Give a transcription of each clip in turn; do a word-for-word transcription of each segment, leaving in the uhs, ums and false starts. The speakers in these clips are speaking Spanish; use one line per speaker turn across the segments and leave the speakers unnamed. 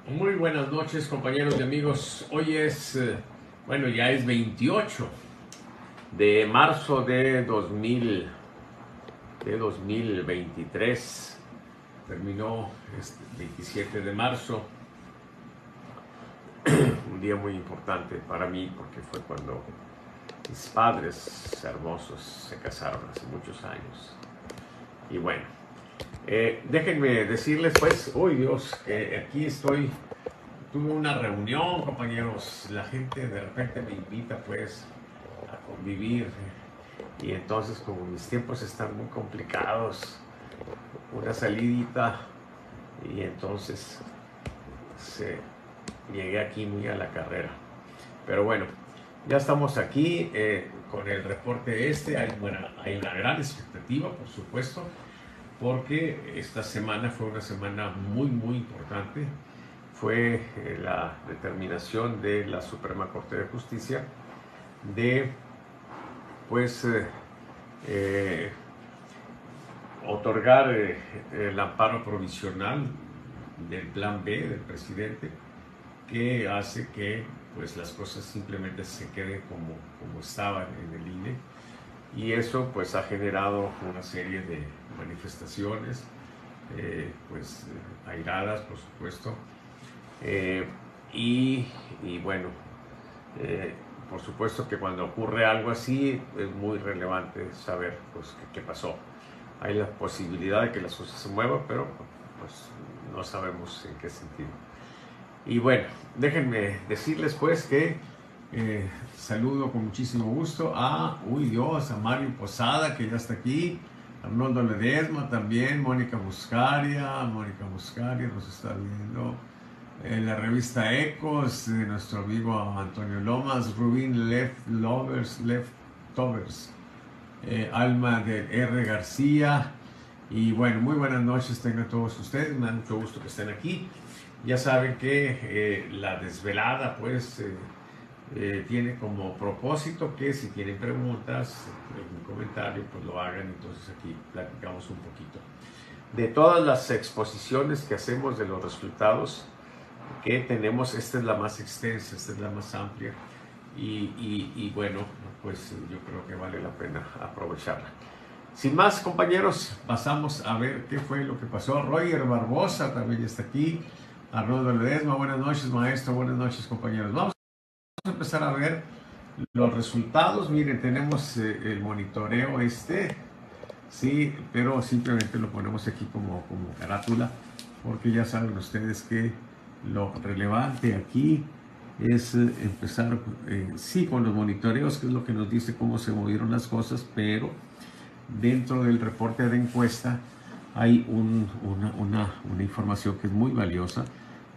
Muy buenas noches, compañeros y amigos. Hoy es, eh, bueno, ya es veintiocho de marzo de dos mil, de dos mil veintitrés. Terminó este veintisiete de marzo, un día muy importante para mí porque fue cuando mis padres hermosos se casaron hace muchos años. Y bueno, eh, déjenme decirles pues, uy Dios, que aquí estoy. Tuve una reunión, compañeros. La gente de repente me invita pues a convivir y entonces como mis tiempos están muy complicados, una salidita y entonces se, llegué aquí muy a la carrera. Pero bueno, ya estamos aquí eh, con el reporte este. Hay, bueno, hay una gran expectativa, por supuesto, porque esta semana fue una semana muy muy importante. Fue eh, la determinación de la Suprema Corte de Justicia de pues eh, eh, otorgar eh, el amparo provisional del plan B del presidente, que hace que pues las cosas simplemente se queden como, como estaban en el I N E, y eso pues ha generado una serie de manifestaciones eh, pues airadas, por supuesto. Eh, y, y, bueno, eh, por supuesto que cuando ocurre algo así es muy relevante saber pues, qué, qué pasó. Hay la posibilidad de que las cosas se muevan, pero pues, no sabemos en qué sentido. Y bueno, déjenme decirles pues que eh, saludo con muchísimo gusto a, uy Dios, a Mario Posada, que ya está aquí, Arnoldo Ledesma también, Mónica Muscaria, Mónica Muscaria nos está viendo. En la revista Ecos, de nuestro amigo Antonio Lomas, Rubín Left Lovers, Leftovers, eh, Alma de R. García. Y bueno, muy buenas noches tengan todos ustedes, me da mucho gusto que estén aquí. Ya saben que eh, la desvelada pues eh, eh, tiene como propósito que si tienen preguntas, algún comentario, pues lo hagan. Entonces aquí platicamos un poquito de todas las exposiciones que hacemos de los resultados que tenemos. Esta es la más extensa, esta es la más amplia y, y, y bueno, pues yo creo que vale la pena aprovecharla. Sin más, compañeros, pasamos a ver qué fue lo que pasó. Roger Barbosa también está aquí, Arnoldo Ledesma, buenas noches maestro, buenas noches compañeros. Vamos a empezar a ver los resultados. Miren, tenemos eh, el monitoreo este, sí, pero simplemente lo ponemos aquí como, como carátula, porque ya saben ustedes que lo relevante aquí es eh, empezar, eh, sí, con los monitoreos, que es lo que nos dice cómo se movieron las cosas, pero dentro del reporte de encuesta hay un, una, una, una información que es muy valiosa,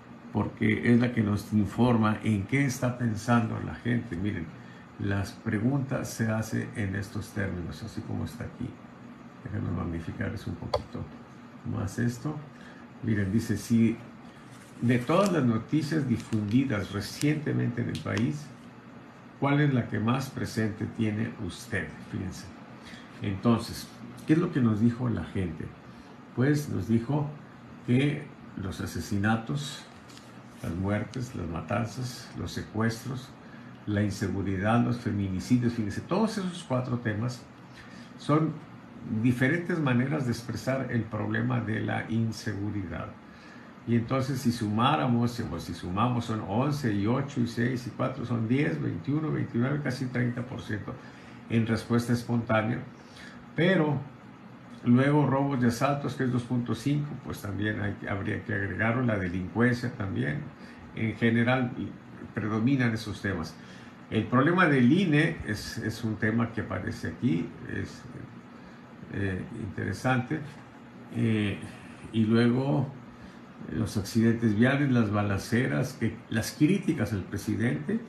porque es la que nos informa en qué está pensando la gente. Miren, las preguntas se hacen en estos términos, así como está aquí. Déjenme magnificarles un poquito más esto. Miren, dice, si de todas las noticias difundidas recientemente en el país, ¿cuál es la que más presente tiene usted? Fíjense. Entonces, ¿qué es lo que nos dijo la gente? Pues nos dijo que los asesinatos, las muertes, las matanzas, los secuestros, la inseguridad, los feminicidios, fíjense, todos esos cuatro temas son diferentes maneras de expresar el problema de la inseguridad. Y entonces si sumáramos, o si sumamos, son once y ocho y seis y cuatro, son diez, veintiuno, veintinueve, casi treinta por ciento en respuesta espontánea. Pero luego robos y asaltos, que es dos punto cinco, pues también hay, habría que agregarlo, la delincuencia también. En general predominan esos temas. El problema del I N E es, es un tema que aparece aquí, es eh, interesante. Eh, y luego los accidentes viales, las balaceras, que, las críticas al presidente,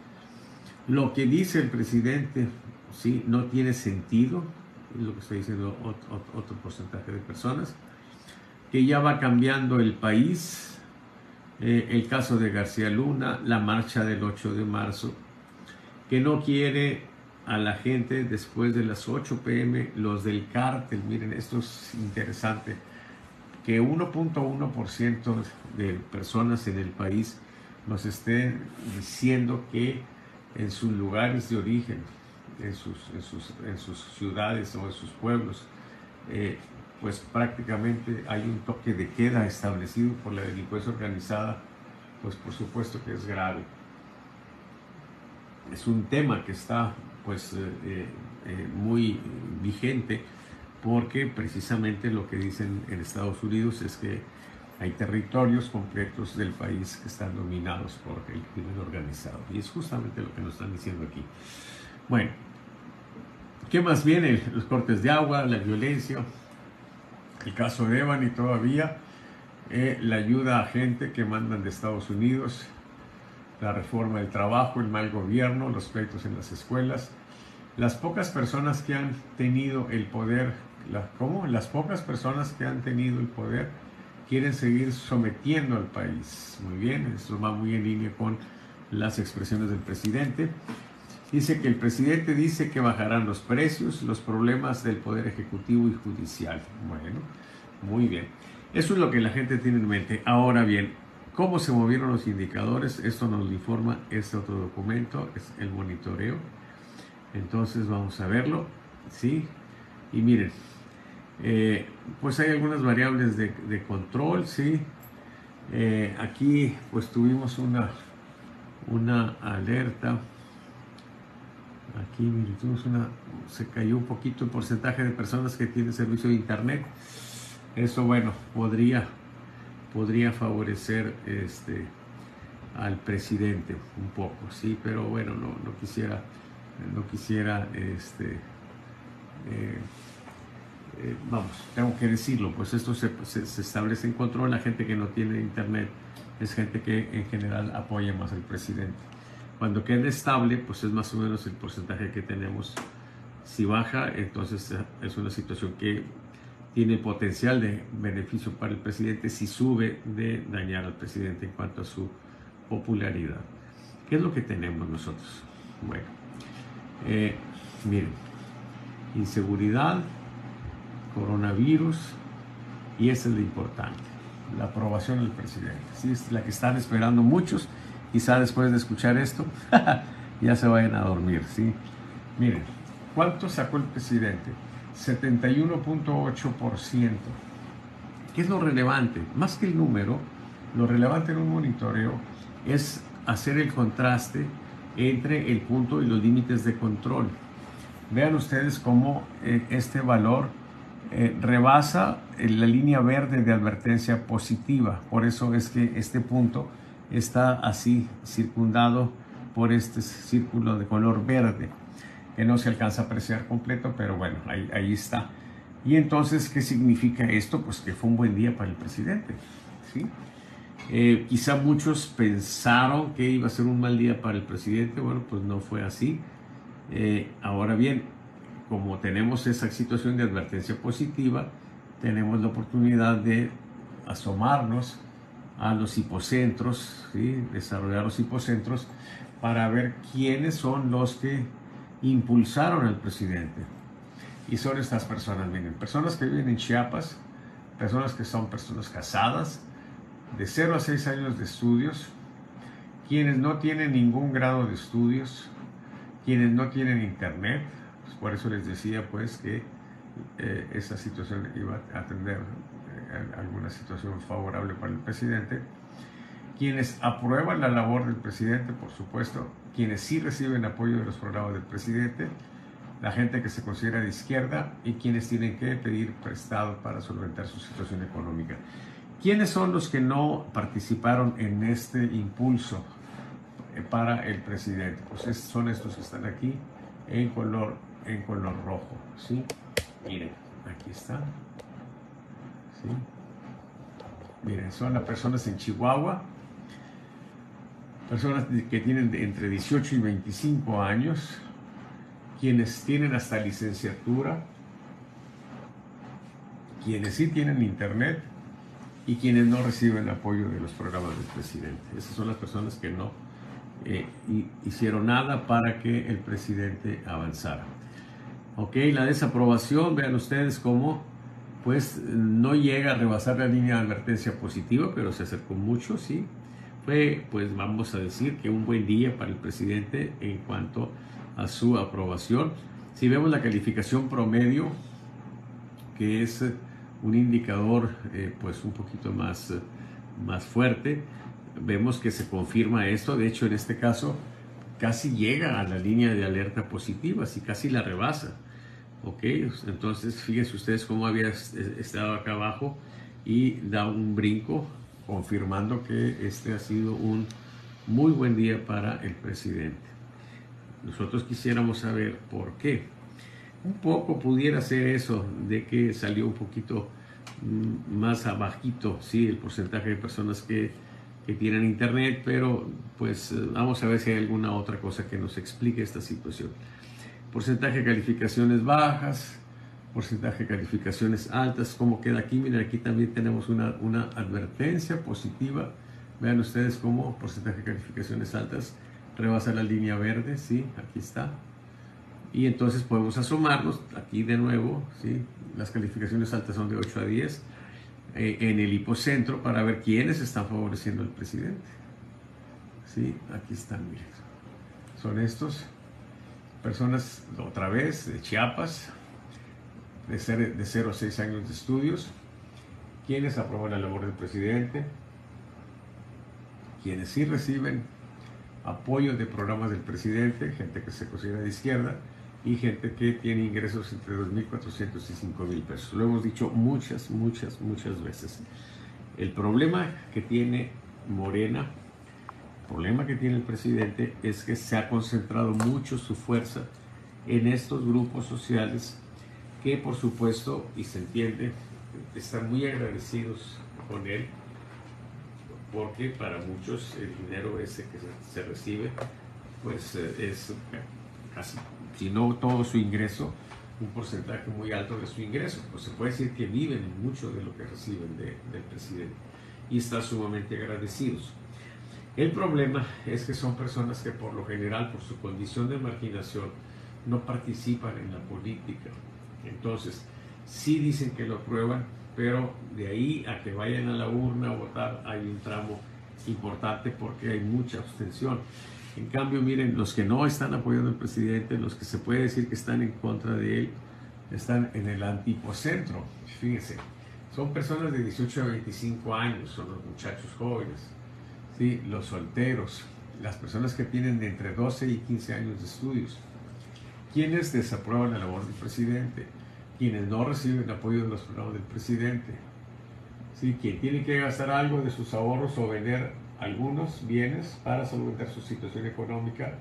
lo que dice el presidente, sí, no tiene sentido, es lo que está diciendo otro, otro porcentaje de personas, que ya va cambiando el país, eh, el caso de García Luna, la marcha del ocho de marzo, que no quiere a la gente después de las ocho p m, los del cártel. Miren, esto es interesante. que uno punto uno por ciento de personas en el país nos estén diciendo que en sus lugares de origen, en sus, en sus, en sus ciudades o en sus pueblos, eh, pues prácticamente hay un toque de queda establecido por la delincuencia organizada, pues por supuesto que es grave. Es un tema que está pues eh, eh, muy vigente, porque precisamente lo que dicen en Estados Unidos es que hay territorios completos del país que están dominados por el crimen organizado, y es justamente lo que nos están diciendo aquí. Bueno, ¿qué más viene? Los cortes de agua, la violencia, el caso de Evany todavía, eh, la ayuda a gente que mandan de Estados Unidos, la reforma del trabajo, el mal gobierno, los pleitos en las escuelas, las pocas personas que han tenido el poder, la, ¿cómo? Las pocas personas que han tenido el poder quieren seguir sometiendo al país. Muy bien, eso va muy en línea con las expresiones del presidente. Dice que el presidente dice que bajarán los precios, los problemas del poder ejecutivo y judicial. Bueno, muy bien. Eso es lo que la gente tiene en mente. Ahora bien, ¿cómo se movieron los indicadores? Esto nos lo informa este otro documento, es el monitoreo. Entonces vamos a verlo, ¿sí? Y miren, eh, pues hay algunas variables de, de control, ¿sí? Eh, aquí pues tuvimos una, una alerta. Aquí, miren, tuvimos una, se cayó un poquito el porcentaje de personas que tienen servicio de internet. Eso, bueno, podría, podría favorecer este, al presidente un poco, sí, pero bueno, no, no quisiera, no quisiera, este, eh, eh, vamos, tengo que decirlo, pues esto se, se, se establece en control. La gente que no tiene internet es gente que en general apoya más al presidente. Cuando quede estable, pues es más o menos el porcentaje que tenemos. Si baja, entonces es una situación que tiene potencial de beneficio para el presidente. Si sube, de dañar al presidente en cuanto a su popularidad. ¿Qué es lo que tenemos nosotros? Bueno, eh, miren, inseguridad, coronavirus, y esa es lo importante, la aprobación del presidente. ¿Sí? Es la que están esperando muchos. Quizá después de escuchar esto ya se vayan a dormir, ¿sí? Miren, ¿cuánto sacó el presidente? setenta y uno punto ocho por ciento. ¿Qué es lo relevante? Más que el número, lo relevante en un monitoreo es hacer el contraste entre el punto y los límites de control. Vean ustedes cómo eh, este valor eh, rebasa la línea verde de advertencia positiva. Por eso es que este punto está así circundado por este círculo de color verde, que no se alcanza a apreciar completo, pero bueno, ahí, ahí está. Y entonces, ¿qué significa esto? Pues que fue un buen día para el presidente, ¿sí? Eh, quizá muchos pensaron que iba a ser un mal día para el presidente. Bueno, pues no fue así. Eh, ahora bien, como tenemos esa situación de advertencia positiva, tenemos la oportunidad de asomarnos a los hipocentros, ¿sí? Desarrollar los hipocentros para ver quiénes son los que impulsaron al presidente. Y son estas personas, miren, personas que viven en Chiapas, personas que son personas casadas, de cero a seis años de estudios, quienes no tienen ningún grado de estudios, quienes no tienen internet. Pues por eso les decía pues que eh, esa situación iba a atender alguna situación favorable para el presidente, quienes aprueban la labor del presidente, por supuesto, quienes sí reciben apoyo de los programas del presidente, la gente que se considera de izquierda y quienes tienen que pedir prestado para solventar su situación económica. ¿Quiénes son los que no participaron en este impulso para el presidente? Pues son estos que están aquí en color, en color rojo, ¿sí? Miren, aquí están. ¿Sí? Miren, son las personas en Chihuahua, personas que tienen entre dieciocho y veinticinco años, quienes tienen hasta licenciatura, quienes sí tienen internet y quienes no reciben apoyo de los programas del presidente. Esas son las personas que no eh, hicieron nada para que el presidente avanzara. Ok, la desaprobación, vean ustedes cómo pues no llega a rebasar la línea de advertencia positiva, pero se acercó mucho, sí. Fue, pues vamos a decir que un buen día para el presidente en cuanto a su aprobación. Si vemos la calificación promedio, que es un indicador eh, pues un poquito más, más fuerte, vemos que se confirma esto. De hecho, en este caso casi llega a la línea de alerta positiva, así casi la rebasa. Ok, entonces fíjense ustedes cómo había estado acá abajo y da un brinco confirmando que este ha sido un muy buen día para el presidente. Nosotros quisiéramos saber por qué. Un poco pudiera ser eso de que salió un poquito más abajito, sí, el porcentaje de personas que, que tienen internet, pero pues vamos a ver si hay alguna otra cosa que nos explique esta situación. Porcentaje de calificaciones bajas, porcentaje de calificaciones altas. ¿Cómo queda aquí? Miren, aquí también tenemos una, una advertencia positiva. Vean ustedes cómo porcentaje de calificaciones altas rebasa la línea verde, ¿sí? Aquí está. Y entonces podemos asomarnos aquí de nuevo, ¿sí? Las calificaciones altas son de ocho a diez eh, en el hipocentro para ver quiénes están favoreciendo al presidente. ¿Sí? Aquí están, miren. Son estos. Personas, otra vez, de Chiapas, de, ser, de cero a seis años de estudios, quienes aprueban la labor del presidente, quienes sí reciben apoyo de programas del presidente, gente que se considera de izquierda, y gente que tiene ingresos entre dos mil cuatrocientos y cinco mil pesos. Lo hemos dicho muchas, muchas, muchas veces. El problema que tiene Morena, el problema que tiene el presidente es que se ha concentrado mucho su fuerza en estos grupos sociales que, por supuesto, y se entiende, están muy agradecidos con él, porque para muchos el dinero ese que se recibe pues es casi, si no todo su ingreso, un porcentaje muy alto de su ingreso. Pues se puede decir que viven mucho de lo que reciben de, del presidente y están sumamente agradecidos. El problema es que son personas que por lo general, por su condición de marginación, no participan en la política. Entonces, sí dicen que lo aprueban, pero de ahí a que vayan a la urna a votar hay un tramo importante porque hay mucha abstención. En cambio, miren, los que no están apoyando al presidente, los que se puede decir que están en contra de él, están en el antipocentro. Fíjense, son personas de dieciocho a veinticinco años, son los muchachos jóvenes, ¿sí? Los solteros, las personas que tienen de entre doce y quince años de estudios. ¿Quiénes desaprueban la labor del presidente? Quienes no reciben apoyo de los programas del presidente. ¿Sí? Quien tiene que gastar algo de sus ahorros o vender algunos bienes para solventar su situación económica.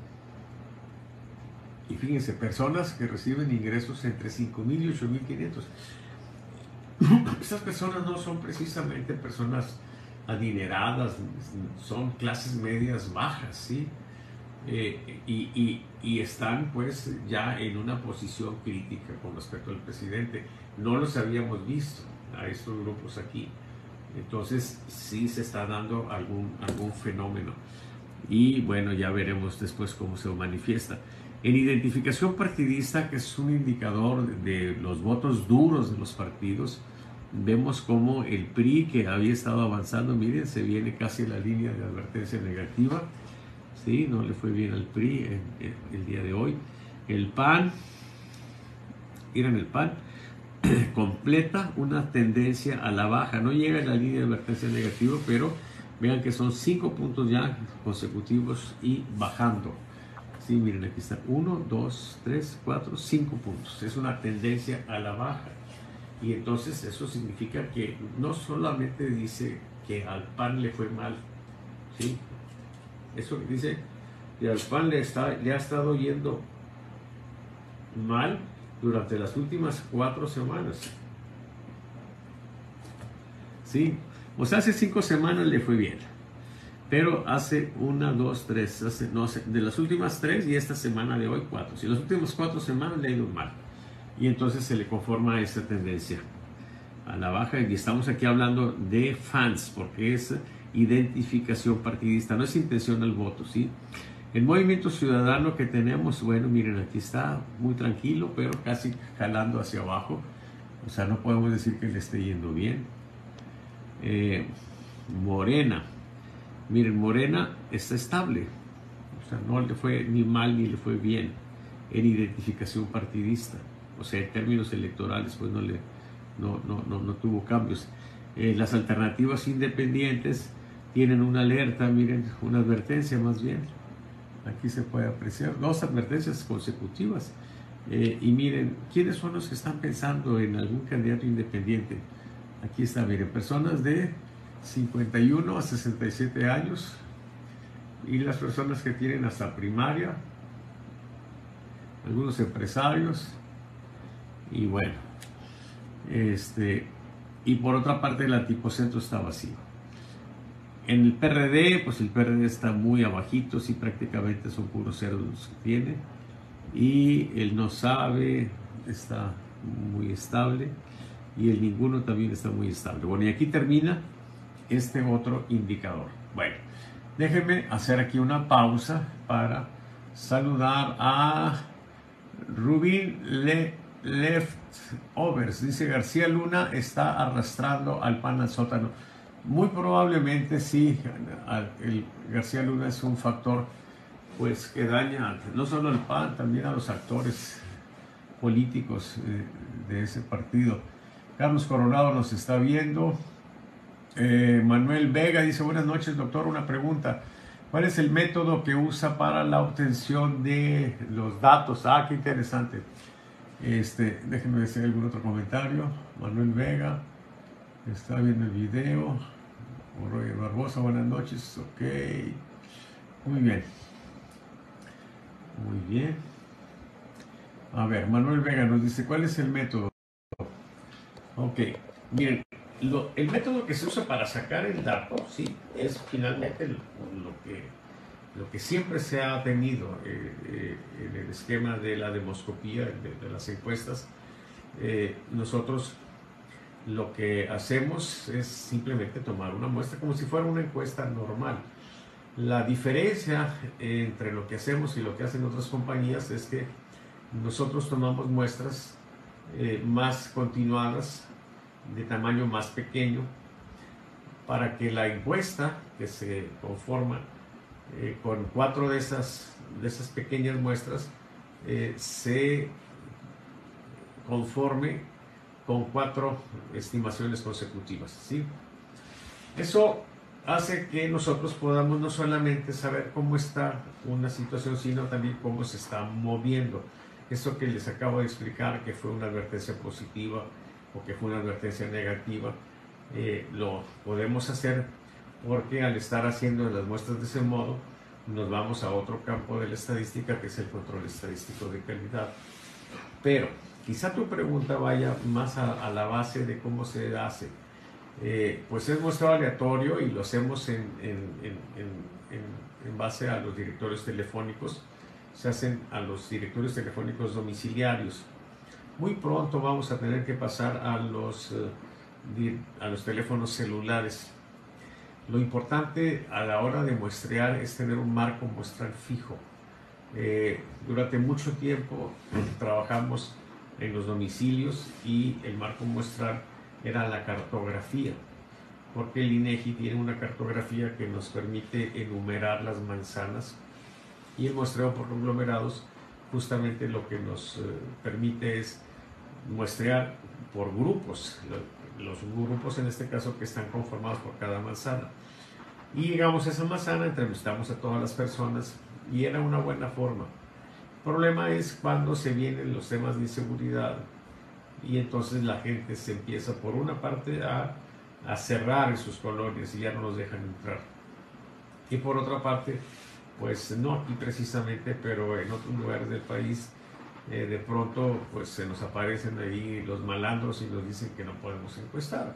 Y fíjense, personas que reciben ingresos entre cinco mil y ocho mil quinientos. Estas personas no son precisamente personas adineradas, son clases medias bajas, ¿sí? Eh, y, y, y están pues ya en una posición crítica con respecto al presidente. No los habíamos visto a estos grupos aquí. Entonces sí se está dando algún, algún fenómeno y bueno, ya veremos después cómo se manifiesta. En identificación partidista, que es un indicador de los votos duros de los partidos, vemos como el P R I, que había estado avanzando, miren, se viene casi a la línea de advertencia negativa. Sí, no le fue bien al P R I en, en, el día de hoy. El P A N, miren, el P A N completa una tendencia a la baja, no llega a la línea de advertencia negativa, pero vean que son cinco puntos ya consecutivos y bajando. Sí, miren, aquí está uno, dos, tres, cuatro, cinco puntos. Es una tendencia a la baja. Y entonces eso significa que no solamente dice que al P A N le fue mal, ¿sí? Eso dice que al P A N le, está, le ha estado yendo mal durante las últimas cuatro semanas. ¿Sí? O sea, hace cinco semanas le fue bien. Pero hace una, dos, tres, hace, no sé, de las últimas tres y esta semana de hoy, cuatro. Si las últimas cuatro semanas le ha ido mal. Y entonces se le conforma esa tendencia a la baja. Y estamos aquí hablando de fans, porque es identificación partidista, no es intención al voto, ¿sí? El movimiento ciudadano que tenemos, bueno, miren, aquí está muy tranquilo, pero casi jalando hacia abajo. O sea, no podemos decir que le esté yendo bien. Eh, Morena. Miren, Morena está estable. O sea, no le fue ni mal ni le fue bien en identificación partidista. O sea, en términos electorales, pues no, le, no, no, no, no tuvo cambios. Eh, las alternativas independientes tienen una alerta, miren, una advertencia más bien. Aquí se puede apreciar dos advertencias consecutivas. Eh, y miren, ¿quiénes son los que están pensando en algún candidato independiente? Aquí está, miren, personas de cincuenta y uno a sesenta y siete años y las personas que tienen hasta primaria, algunos empresarios, y bueno, este, y por otra parte el antipocentro está vacío. En el P R D, pues el P R D está muy abajito, sí, prácticamente son puros ceros los que tiene, y el no sabe está muy estable, y el ninguno también está muy estable. Bueno, y aquí termina este otro indicador. Bueno, déjenme hacer aquí una pausa para saludar a Rubín Le Leftovers. Dice: García Luna está arrastrando al P A N al sótano. Muy probablemente sí, el García Luna es un factor pues que daña no solo al P A N, también a los actores políticos eh, de ese partido. Carlos Coronado nos está viendo. Eh, Manuel Vega dice: buenas noches, doctor, una pregunta. ¿Cuál es el método que usa para la obtención de los datos? Ah, qué interesante. Este, déjenme decir algún otro comentario. Manuel Vega está viendo el video. Roger Barbosa, buenas noches. Ok. Muy bien. Muy bien. A ver, Manuel Vega nos dice: ¿cuál es el método? Ok. Miren, lo, el método que se usa para sacar el dato, sí, es finalmente lo, lo que lo que siempre se ha tenido eh, eh, en el esquema de la demoscopía, de, de las encuestas. Eh, nosotros lo que hacemos es simplemente tomar una muestra como si fuera una encuesta normal. La diferencia entre lo que hacemos y lo que hacen otras compañías es que nosotros tomamos muestras eh, más continuadas, de tamaño más pequeño, para que la encuesta que se conforma eh, con cuatro de esas, de esas pequeñas muestras eh, se conforme con cuatro estimaciones consecutivas, ¿sí? Eso hace que nosotros podamos no solamente saber cómo está una situación, sino también cómo se está moviendo. Eso que les acabo de explicar, que fue una advertencia positiva o que fue una advertencia negativa, eh, lo podemos hacer porque al estar haciendo las muestras de ese modo, nos vamos a otro campo de la estadística, que es el control estadístico de calidad. Pero quizá tu pregunta vaya más a, a la base de cómo se hace. Eh, pues es muestrado aleatorio y lo hacemos en, en, en, en, en base a los directorios telefónicos. Se hacen a los directorios telefónicos domiciliarios. Muy pronto vamos a tener que pasar a los, uh, a los teléfonos celulares. Lo importante a la hora de muestrear es tener un marco muestral fijo. Eh, durante mucho tiempo trabajamos en los domicilios y el marco muestral era la cartografía, porque el INEGI tiene una cartografía que nos permite enumerar las manzanas, y el muestreo por conglomerados justamente lo que nos eh, permite es muestrear por grupos, los grupos en este caso que están conformados por cada manzana, y llegamos a esa manzana, entrevistamos a todas las personas y era una buena forma. El problema es cuando se vienen los temas de inseguridad y entonces la gente se empieza por una parte a, a cerrar en sus colonias y ya no nos dejan entrar, y por otra parte, pues no aquí precisamente, pero en otros lugares del país, eh, de pronto pues se nos aparecen ahí los malandros y nos dicen que no podemos encuestar.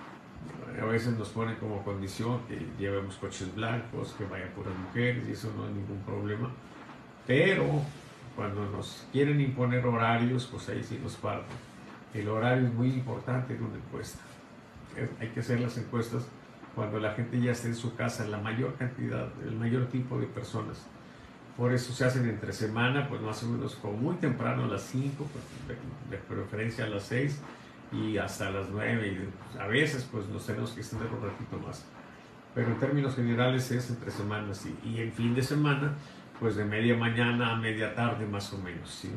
A veces nos ponen como condición que llevemos coches blancos, que vayan puras mujeres, y eso no es ningún problema, pero cuando nos quieren imponer horarios, pues ahí sí nos parten. El horario es muy importante en una encuesta. Hay que hacer las encuestas cuando la gente ya esté en su casa, la mayor cantidad, el mayor tipo de personas. Por eso se hacen entre semana, pues más o menos como muy temprano a las cinco, pues de, de preferencia a las seis, y hasta las nueve, y pues, a veces pues nos tenemos que extender un ratito más. Pero en términos generales es entre semanas, y, y el fin de semana, pues de media mañana a media tarde más o menos, ¿sí?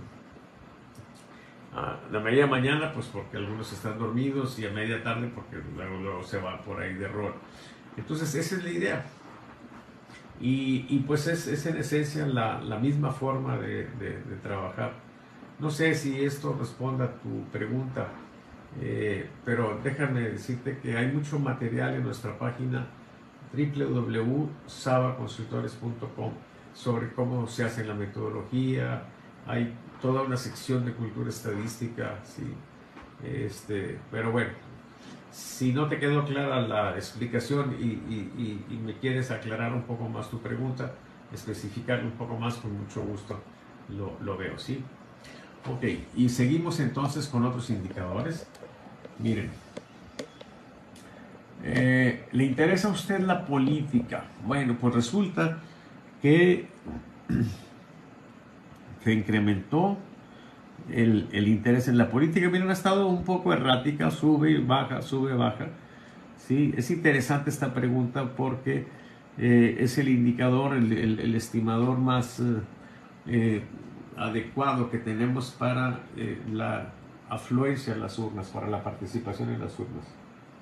A la media mañana, pues porque algunos están dormidos, y a media tarde porque luego, luego se va por ahí de rol. Entonces esa es la idea. Y, y pues es, es en esencia la, la misma forma de, de, de trabajar. No sé si esto responda a tu pregunta, eh, pero déjame decirte que hay mucho material en nuestra página doble u doble u doble u punto saba consultores punto com sobre cómo se hace la metodología. Hay toda una sección de cultura estadística, ¿sí? Este, pero bueno, si no te quedó clara la explicación y, y, y, y me quieres aclarar un poco más tu pregunta, especificar un poco más, con mucho gusto lo, lo veo, ¿sí? Ok, y seguimos entonces con otros indicadores. Miren, eh, ¿le interesa a usted la política? Bueno, pues resulta que se incrementó el, el interés en la política. Miren, ha estado un poco errática, sube, baja, sube, baja. Sí, es interesante esta pregunta porque eh, es el indicador, el, el, el estimador más eh, eh, adecuado que tenemos para eh, la afluencia en las urnas, para la participación en las urnas.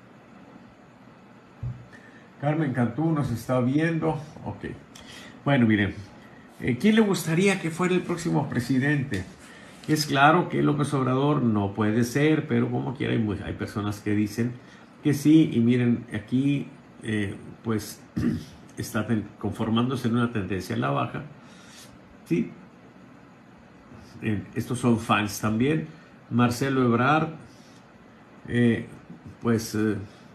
Carmen Cantú nos está viendo. Ok. Bueno, miren, eh, ¿quién le gustaría que fuera el próximo presidente? Es claro que López Obrador no puede ser, pero como quiera hay, hay personas que dicen que sí, y miren, aquí eh, pues está conformándose en una tendencia a la baja, ¿sí? Eh, estos son fans también. Marcelo Ebrard, eh, pues eh,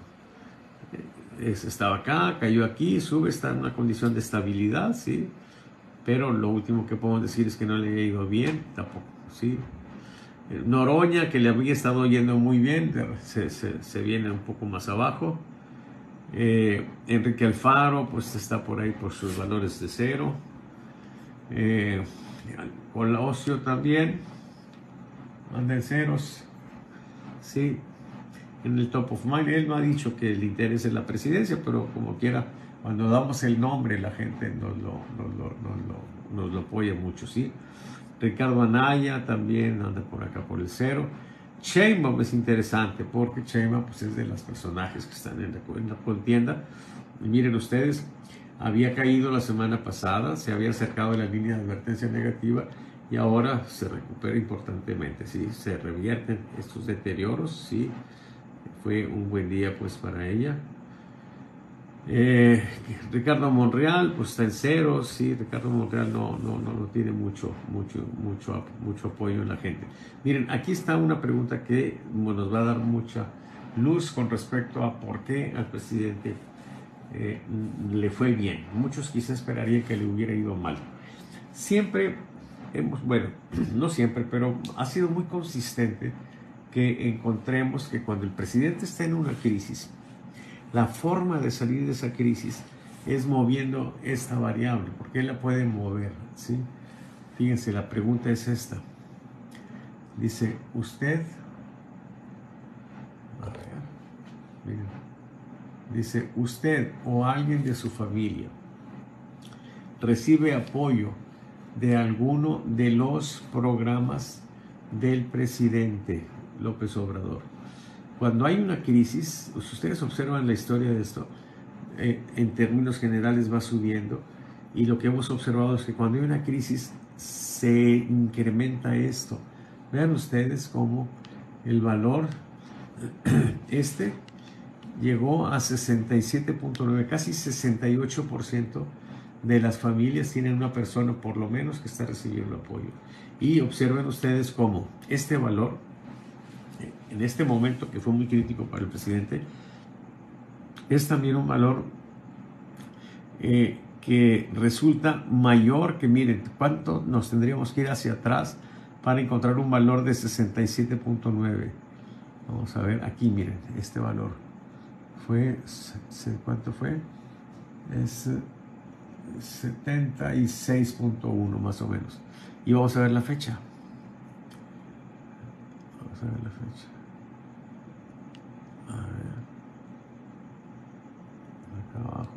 es, estaba acá, cayó aquí, sube, está en una condición de estabilidad, ¿sí? Pero lo último que podemos decir es que no le ha ido bien, tampoco, ¿sí? Noroña, que le había estado yendo muy bien, se, se, se viene un poco más abajo. Eh, Enrique Alfaro, pues está por ahí por sus valores de cero. Eh, Colosio también, anda en ceros. Sí, en el top of mind. Él no ha dicho que le interese la presidencia, pero como quiera, cuando damos el nombre, la gente nos lo, nos lo, nos lo, nos lo apoya mucho, ¿sí? Ricardo Anaya también anda por acá por el cero. Sheinbaum es interesante porque Sheinbaum pues, es de los personajes que están en la, en la contienda. Y miren ustedes, había caído la semana pasada, se había acercado a la línea de advertencia negativa y ahora se recupera importantemente, ¿sí? Se revierten estos deterioros, ¿sí? Fue un buen día pues para ella. Eh, Ricardo Monreal pues está en cero, sí, Ricardo Monreal no, no, no, no tiene mucho, mucho, mucho, mucho apoyo en la gente. Miren, aquí está una pregunta que bueno, nos va a dar mucha luz con respecto a por qué al presidente eh, le fue bien. Muchos quizás esperarían que le hubiera ido mal. Siempre hemos, bueno, no siempre, pero ha sido muy consistente que encontremos que cuando el presidente está en una crisis, la forma de salir de esa crisis es moviendo esta variable, porque él la puede mover, ¿sí? Fíjense, la pregunta es esta. Dice, usted, a ver, miren, dice, usted o alguien de su familia recibe apoyo de alguno de los programas del presidente López Obrador. Cuando hay una crisis, si ustedes observan la historia de esto, eh, en términos generales va subiendo, y lo que hemos observado es que cuando hay una crisis se incrementa esto. Vean ustedes cómo el valor este llegó a sesenta y siete punto nueve, casi sesenta y ocho por ciento de las familias tienen una persona por lo menos que está recibiendo apoyo. Y observen ustedes cómo este valor, en este momento que fue muy crítico para el presidente, es también un valor eh, que resulta mayor que, miren, ¿cuánto nos tendríamos que ir hacia atrás para encontrar un valor de sesenta y siete punto nueve? Vamos a ver, aquí miren, este valor fue, ¿cuánto fue? Es setenta y seis punto uno más o menos. Y vamos a ver la fecha. Vamos a ver la fecha. A ver, acá abajo.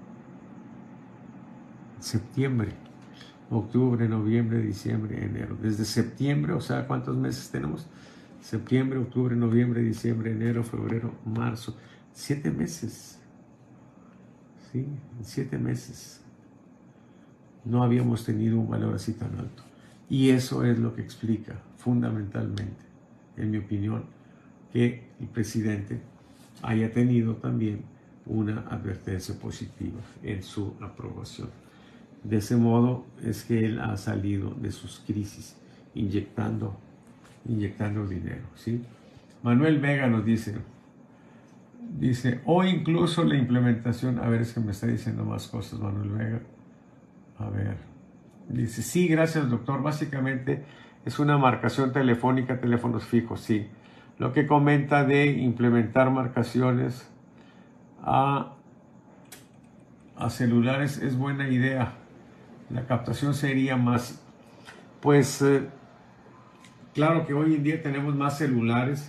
Septiembre, octubre, noviembre, diciembre, enero. Desde septiembre, o sea, ¿cuántos meses tenemos? Septiembre, octubre, noviembre, diciembre, enero, febrero, marzo. Siete meses. Sí, siete meses. No habíamos tenido un valor así tan alto. Y eso es lo que explica fundamentalmente, en mi opinión, que el presidente haya tenido también una advertencia positiva en su aprobación. De ese modo es que él ha salido de sus crisis inyectando, inyectando dinero, ¿sí? Manuel Vega nos dice, dice, o incluso la implementación, a ver, es que me está diciendo más cosas Manuel Vega, a ver, dice, sí, gracias doctor, básicamente es una marcación telefónica, teléfonos fijos, sí. Lo que comenta de implementar marcaciones a, a celulares es buena idea. La captación sería más, pues, eh, claro que hoy en día tenemos más celulares.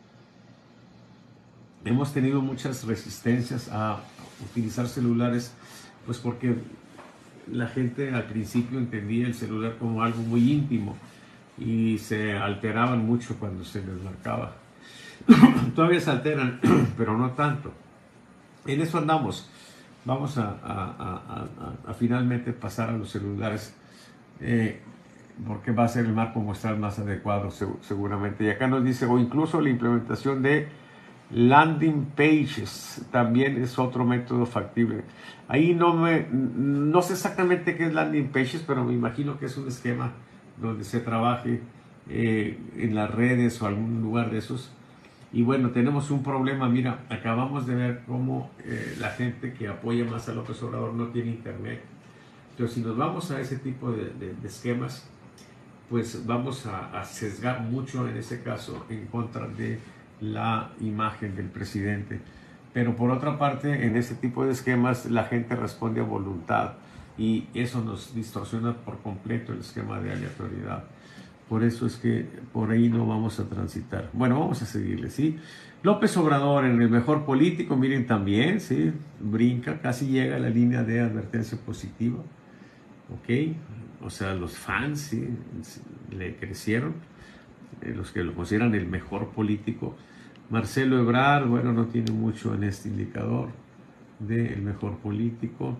Hemos tenido muchas resistencias a utilizar celulares, pues porque la gente al principio entendía el celular como algo muy íntimo y se alteraban mucho cuando se les marcaba. Todavía se alteran, pero no tanto. En eso andamos. Vamos a, a, a, a, a finalmente pasar a los celulares, eh, porque va a ser el marco muestral más adecuado seguramente. Y acá nos dice, o incluso la implementación de landing pages también es otro método factible. Ahí no me, no sé exactamente qué es landing pages, pero me imagino que es un esquema donde se trabaje eh, en las redes o algún lugar de esos. Y bueno, tenemos un problema, mira, acabamos de ver cómo eh, la gente que apoya más a López Obrador no tiene internet. Entonces, si nos vamos a ese tipo de, de, de esquemas, pues vamos a, a sesgar mucho en ese caso en contra de la imagen del presidente. Pero por otra parte, en ese tipo de esquemas la gente responde a voluntad y eso nos distorsiona por completo el esquema de aleatoriedad. Por eso es que por ahí no vamos a transitar. Bueno, vamos a seguirle, ¿sí? López Obrador en el mejor político, miren también, ¿sí? Brinca, casi llega a la línea de advertencia positiva, ¿ok? O sea, los fans, ¿sí? Le crecieron, eh, los que lo consideran el mejor político. Marcelo Ebrard, bueno, no tiene mucho en este indicador del mejor político.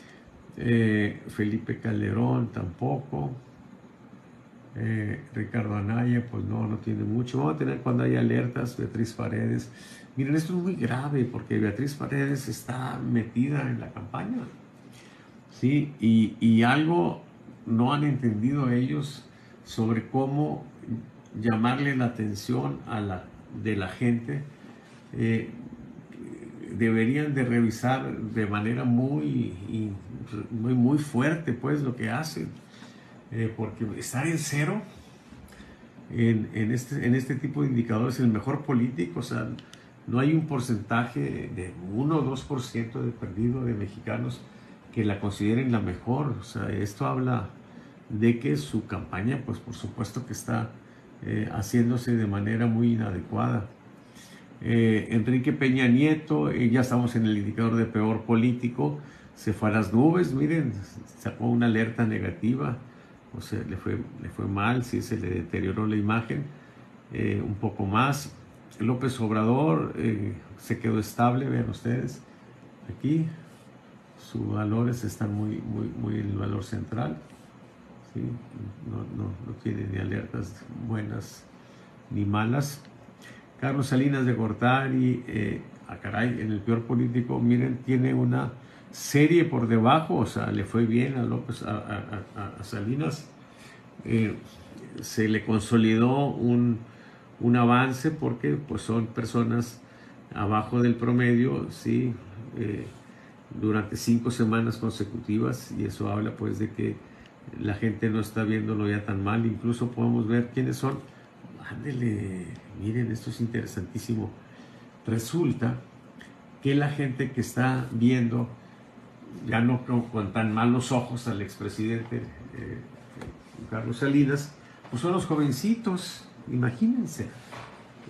Eh, Felipe Calderón tampoco. Eh, Ricardo Anaya, pues no, no tiene mucho. Vamos a tener cuando hay alertas. Beatriz Paredes. Miren, esto es muy grave porque Beatriz Paredes está metida en la campaña, ¿sí? Y, y algo no han entendido ellos sobre cómo llamarle la atención a la, de la gente. Eh, deberían de revisar de manera muy, muy, muy fuerte, pues, lo que hacen. Eh, porque estar en cero en, en, este, en este tipo de indicadores, el mejor político, o sea, no hay un porcentaje de uno o dos por ciento de perdido de mexicanos que la consideren la mejor. O sea, esto habla de que su campaña, pues por supuesto que está eh, haciéndose de manera muy inadecuada. Eh, Enrique Peña Nieto, eh, ya estamos en el indicador de peor político, se fue a las nubes, miren, sacó una alerta negativa. O sea, le fue, le fue mal, sí, se le deterioró la imagen eh, un poco más. López Obrador eh, se quedó estable, vean ustedes, aquí sus valores están muy, muy, muy en el valor central, ¿sí? no, no, no tiene ni alertas buenas ni malas. Carlos Salinas de Gortari, eh, a caray, en el peor político, miren, tiene una serie por debajo, o sea, le fue bien a López, a, a, a, a Salinas, eh, se le consolidó un, un avance porque pues son personas abajo del promedio, sí, eh, durante cinco semanas consecutivas, y eso habla pues de que la gente no está viéndolo ya tan mal. Incluso podemos ver quiénes son. Ándele, miren, esto es interesantísimo. Resulta que la gente que está viendo ya no con, con tan malos ojos al expresidente eh, Carlos Salinas, pues son los jovencitos, imagínense.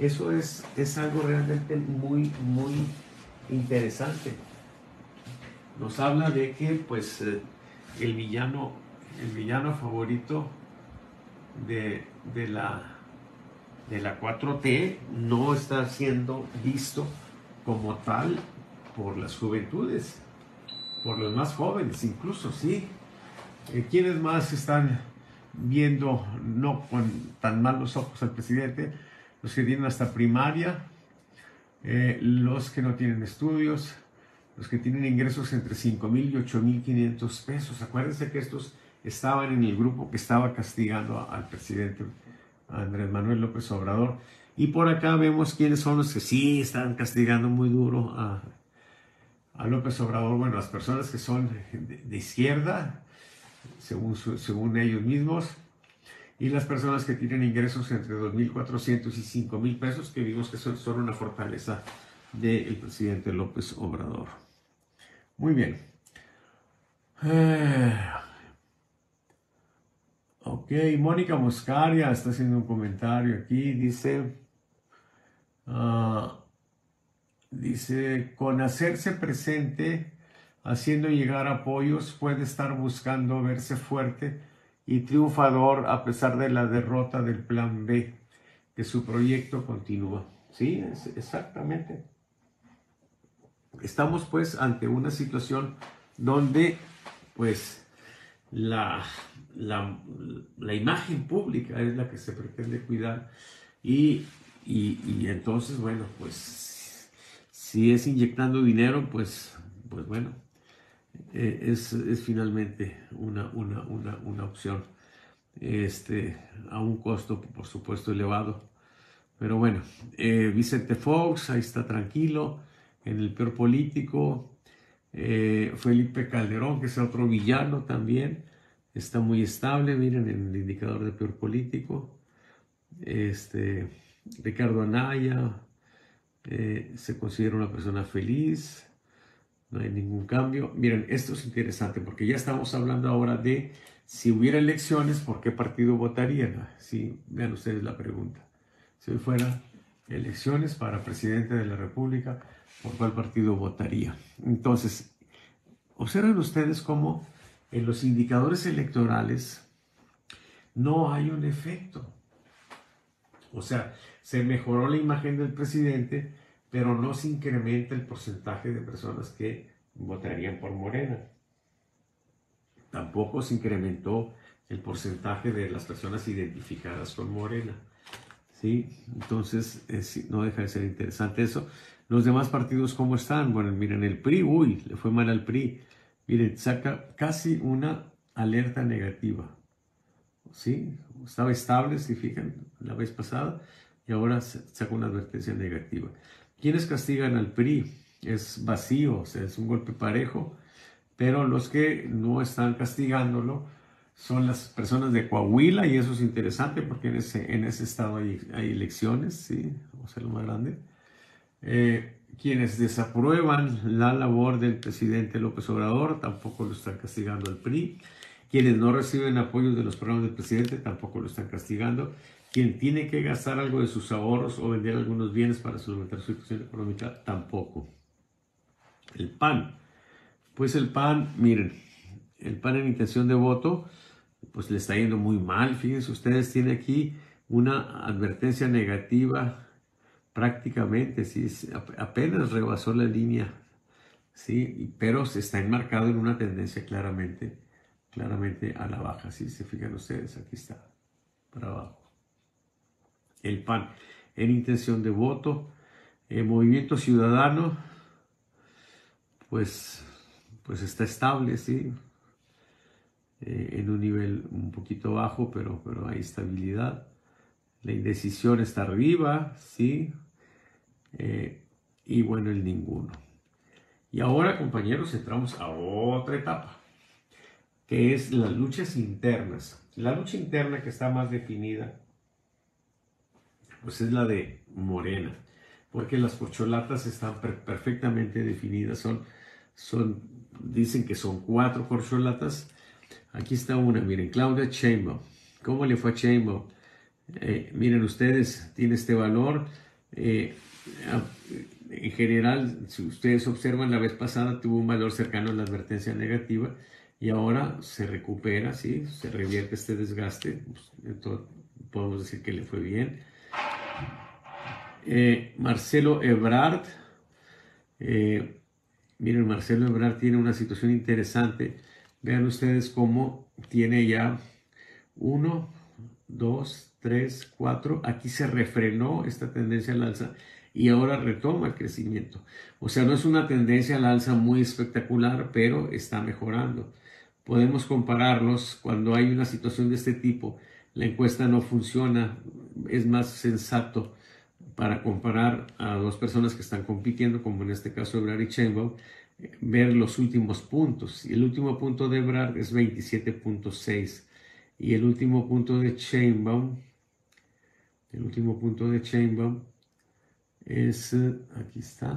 Eso es, es algo realmente muy, muy interesante. Nos habla de que pues eh, el villano, el villano favorito de, de, la, de la cuatro T no está siendo visto como tal por las juventudes, por los más jóvenes incluso, ¿sí? Eh, ¿Quiénes más están viendo no con tan malos ojos al presidente? Los que tienen hasta primaria, eh, los que no tienen estudios, los que tienen ingresos entre cinco mil y ocho mil quinientos pesos. Acuérdense que estos estaban en el grupo que estaba castigando a, al presidente Andrés Manuel López Obrador. Y por acá vemos quiénes son los que sí están castigando muy duro a, a López Obrador. Bueno, las personas que son de, de izquierda, según, su, según ellos mismos, y las personas que tienen ingresos entre dos mil cuatrocientos y cinco mil pesos, que vimos que son, son una fortaleza del presidente López Obrador. Muy bien. Eh, ok, Mónica Moscaria está haciendo un comentario aquí. Dice, uh, dice, con hacerse presente, haciendo llegar apoyos, puede estar buscando verse fuerte y triunfador a pesar de la derrota del Plan B, que su proyecto continúa. Sí, es, exactamente. Estamos pues ante una situación donde pues la, la, la imagen pública es la que se pretende cuidar y, y, y entonces bueno pues si es inyectando dinero pues, pues bueno eh, es, es finalmente una, una, una, una opción este, a un costo por supuesto elevado, pero bueno, eh, Vicente Fox ahí está tranquilo en el peor político. Eh, Felipe Calderón, que es otro villano también, está muy estable, miren en el indicador de peor político. Este, Ricardo Anaya eh, se considera una persona feliz, no hay ningún cambio. Miren, esto es interesante porque ya estamos hablando ahora de si hubiera elecciones, ¿por qué partido votarían? Sí, vean ustedes la pregunta. Si hoy fuera elecciones para presidente de la República, ¿por cuál partido votaría? Entonces, observen ustedes cómo en los indicadores electorales no hay un efecto. O sea, se mejoró la imagen del presidente, pero no se incrementa el porcentaje de personas que votarían por Morena. Tampoco se incrementó el porcentaje de las personas identificadas con Morena. ¿Sí? Entonces, eh, no deja de ser interesante eso. Los demás partidos, ¿cómo están? Bueno, miren, el P R I, uy, le fue mal al P R I. Miren, saca casi una alerta negativa. ¿Sí? Estaba estable, si fijan, la vez pasada, y ahora saca una advertencia negativa. ¿Quiénes castigan al P R I? Es vacío, o sea, es un golpe parejo, pero los que no están castigándolo son las personas de Coahuila, y eso es interesante porque en ese, en ese estado hay, hay elecciones, ¿sí? O sea, lo más grande. Eh, quienes desaprueban la labor del presidente López Obrador tampoco lo están castigando al P R I. Quienes no reciben apoyos de los programas del presidente tampoco lo están castigando. Quien tiene que gastar algo de sus ahorros o vender algunos bienes para solventar su situación económica tampoco. El P A N. Pues el P A N, miren, el P A N en intención de voto, pues le está yendo muy mal. Fíjense ustedes, tiene aquí una advertencia negativa prácticamente, ¿sí? Apenas rebasó la línea, ¿sí? Pero se está enmarcado en una tendencia claramente, claramente a la baja, ¿sí? Se fijan ustedes, aquí está, para abajo. El P A N en intención de voto, el Movimiento Ciudadano, pues, pues está estable, ¿sí? Eh, en un nivel un poquito bajo, pero, pero hay estabilidad. La indecisión está arriba, ¿sí? Eh, y bueno, el ninguno. Y ahora, compañeros, entramos a otra etapa, que es las luchas internas. La lucha interna que está más definida, pues es la de Morena, porque las corcholatas están per perfectamente definidas. Son, son, dicen que son cuatro corcholatas. Aquí está una, miren, Claudia Sheinbaum. ¿Cómo le fue a Sheinbaum? Eh, miren ustedes, tiene este valor, Eh, en general, si ustedes observan, la vez pasada tuvo un valor cercano a la advertencia negativa y ahora se recupera, ¿sí? Se revierte este desgaste. Pues, entonces, podemos decir que le fue bien. Eh, Marcelo Ebrard. Eh, miren, Marcelo Ebrard tiene una situación interesante. Vean ustedes cómo tiene ya uno, dos, tres, cuatro. Aquí se refrenó esta tendencia al alza y ahora retoma el crecimiento. O sea, no es una tendencia al alza muy espectacular, pero está mejorando. Podemos compararlos cuando hay una situación de este tipo. La encuesta no funciona, es más sensato para comparar a dos personas que están compitiendo, como en este caso Ebrard y Sheinbaum, ver los últimos puntos. Y el último punto de Ebrard es veintisiete punto seis y el último punto de Sheinbaum, el último punto de Sheinbaum es, aquí está,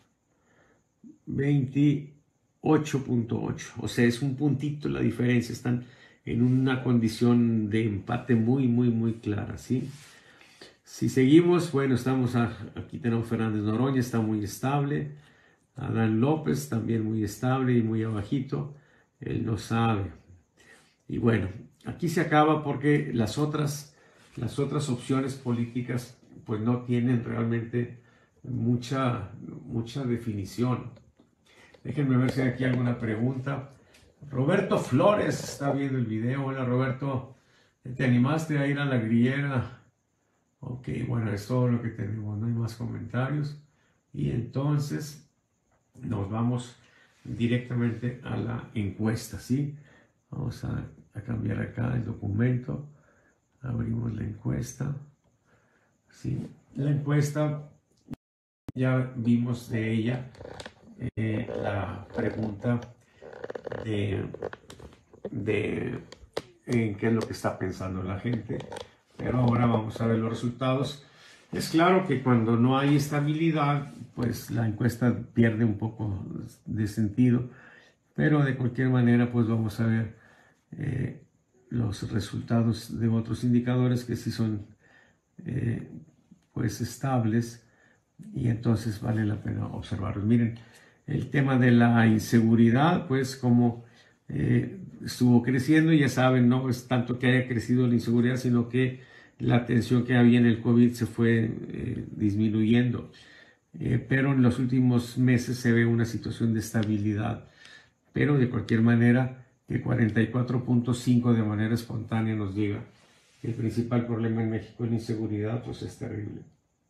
veintiocho punto ocho. O sea, es un puntito la diferencia. Están en una condición de empate muy, muy, muy clara, ¿sí? Si seguimos, bueno, estamos a, aquí tenemos Fernández Noroña, está muy estable. Adán López también muy estable y muy abajito. Él no sabe. Y bueno, aquí se acaba porque las otras, las otras opciones políticas pues no tienen realmente mucha, mucha definición. Déjenme ver si hay aquí alguna pregunta. Roberto Flores está viendo el video. Hola Roberto, ¿te animaste a ir a la grillera? Ok, bueno, es todo lo que tenemos, no hay más comentarios. Y entonces nos vamos directamente a la encuesta, ¿sí? Vamos a, a cambiar acá el documento. Abrimos la encuesta. ¿Sí? La encuesta, ya vimos de ella eh, la pregunta de, de en qué es lo que está pensando la gente. Pero ahora vamos a ver los resultados. Es claro que cuando no hay estabilidad, pues la encuesta pierde un poco de sentido, pero de cualquier manera, pues vamos a ver eh, los resultados de otros indicadores que sí son eh, pues estables y entonces vale la pena observarlos. Miren, el tema de la inseguridad, pues como eh, estuvo creciendo, ya saben, no es tanto que haya crecido la inseguridad, sino que la tensión que había en el COVID se fue eh, disminuyendo. Eh, pero en los últimos meses se ve una situación de estabilidad. Pero de cualquier manera, que cuarenta y cuatro punto cinco de manera espontánea nos diga que el principal problema en México es la inseguridad, pues es terrible.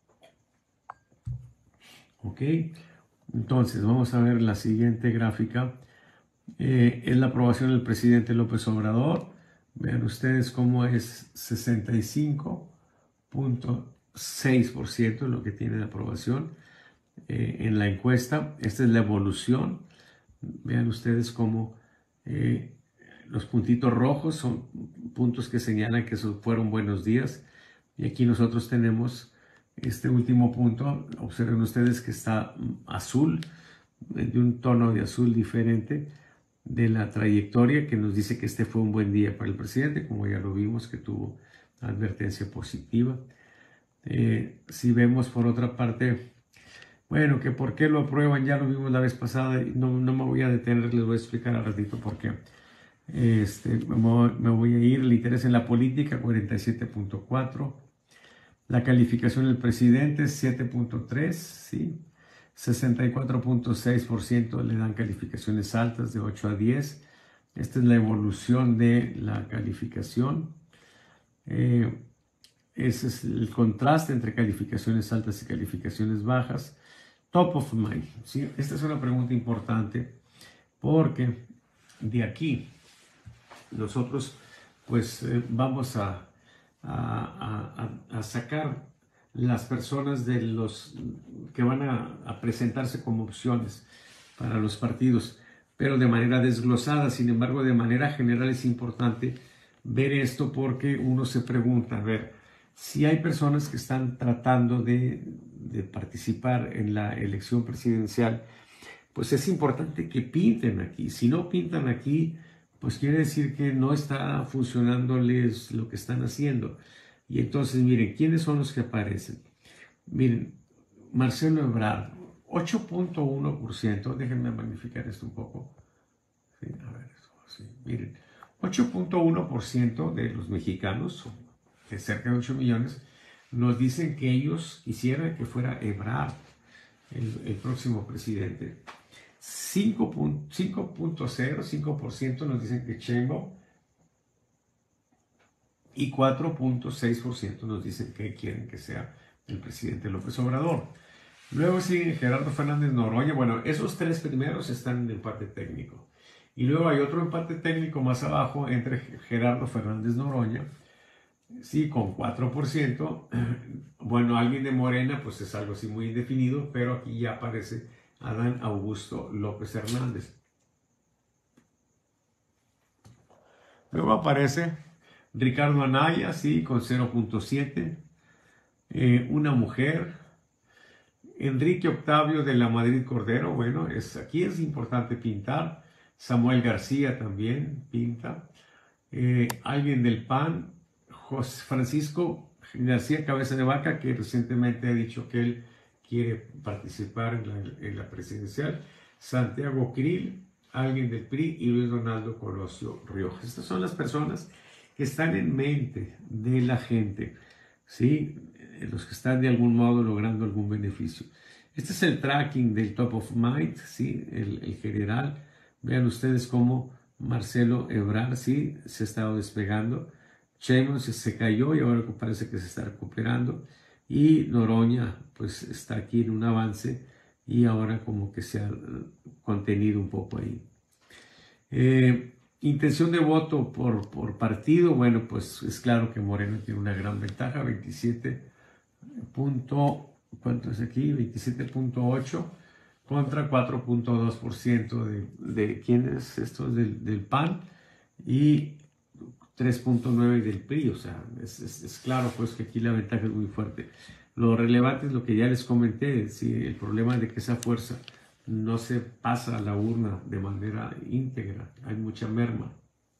Ok, entonces vamos a ver la siguiente gráfica. Eh, es la aprobación del presidente López Obrador. Vean ustedes cómo es sesenta y cinco punto seis por ciento lo que tiene de aprobación eh, en la encuesta. Esta es la evolución. Vean ustedes cómo eh, los puntitos rojos son puntos que señalan que esos fueron buenos días. Y aquí nosotros tenemos este último punto. Observen ustedes que está azul, de un tono de azul diferente de la trayectoria, que nos dice que este fue un buen día para el presidente, como ya lo vimos, que tuvo advertencia positiva. Eh, si vemos por otra parte, bueno, que por qué lo aprueban, ya lo vimos la vez pasada, no, no me voy a detener, les voy a explicar al ratito por qué. Este, me voy a ir, el interés en la política, cuarenta y siete punto cuatro. La calificación del presidente es siete punto tres, ¿sí? sesenta y cuatro punto seis por ciento le dan calificaciones altas de ocho a diez. Esta es la evolución de la calificación. Eh, ese es el contraste entre calificaciones altas y calificaciones bajas. Top of mind, ¿sí? Esta es una pregunta importante porque de aquí nosotros pues eh, vamos a, a, a, a sacar las personas de los que van a, a presentarse como opciones para los partidos, pero de manera desglosada. Sin embargo, de manera general es importante ver esto porque uno se pregunta, a ver, si hay personas que están tratando de, de participar en la elección presidencial, pues es importante que pinten aquí. Si no pintan aquí, pues quiere decir que no está funcionándoles lo que están haciendo. Y entonces, miren, ¿quiénes son los que aparecen? Miren, Marcelo Ebrard, ocho punto uno por ciento, déjenme magnificar esto un poco. Sí, a ver, sí, miren, ocho punto uno por ciento de los mexicanos, de cerca de ocho millones, nos dicen que ellos quisieran que fuera Ebrard el, el próximo presidente. cinco punto cero, cinco por ciento nos dicen que Sheinbaum y cuatro punto seis por ciento nos dicen que quieren que sea el presidente López Obrador. Luego sigue Gerardo Fernández Noroña. Bueno, esos tres primeros están en empate técnico. Y luego hay otro empate técnico más abajo entre Gerardo Fernández Noroña, sí, con cuatro por ciento. Bueno, alguien de Morena, pues es algo así muy indefinido, pero aquí ya aparece Adán Augusto López Hernández. Luego aparece Ricardo Anaya, sí, con cero punto siete. Eh, una mujer, Enrique Octavio de la Madrid Cordero, bueno, es, aquí es importante pintar. Samuel García también pinta. Eh, alguien del P A N, José Francisco García Cabeza de Vaca, que recientemente ha dicho que él quiere participar en la, en la presidencial. Santiago Krill, alguien del P R I, y Luis Donaldo Colosio Riojas. Estas son las personas que están en mente de la gente, ¿sí? Los que están de algún modo logrando algún beneficio. Este es el tracking del top of mind, ¿sí? El, el general. Vean ustedes cómo Marcelo Ebrard, sí, se ha estado despegando. Sheinbaum se, se cayó y ahora parece que se está recuperando. Y Noroña, pues está aquí en un avance y ahora como que se ha contenido un poco ahí. Eh, intención de voto por, por partido, bueno, pues es claro que Morena tiene una gran ventaja, veintisiete. ¿Cuánto es aquí? veintisiete punto ocho contra cuatro punto dos por ciento de, de ¿quiénes? Estos del, del P A N y tres punto nueve del P R I, o sea, es, es, es claro pues que aquí la ventaja es muy fuerte. Lo relevante es lo que ya les comenté, ¿sí? El problema de que esa fuerza no se pasa a la urna de manera íntegra, hay mucha merma.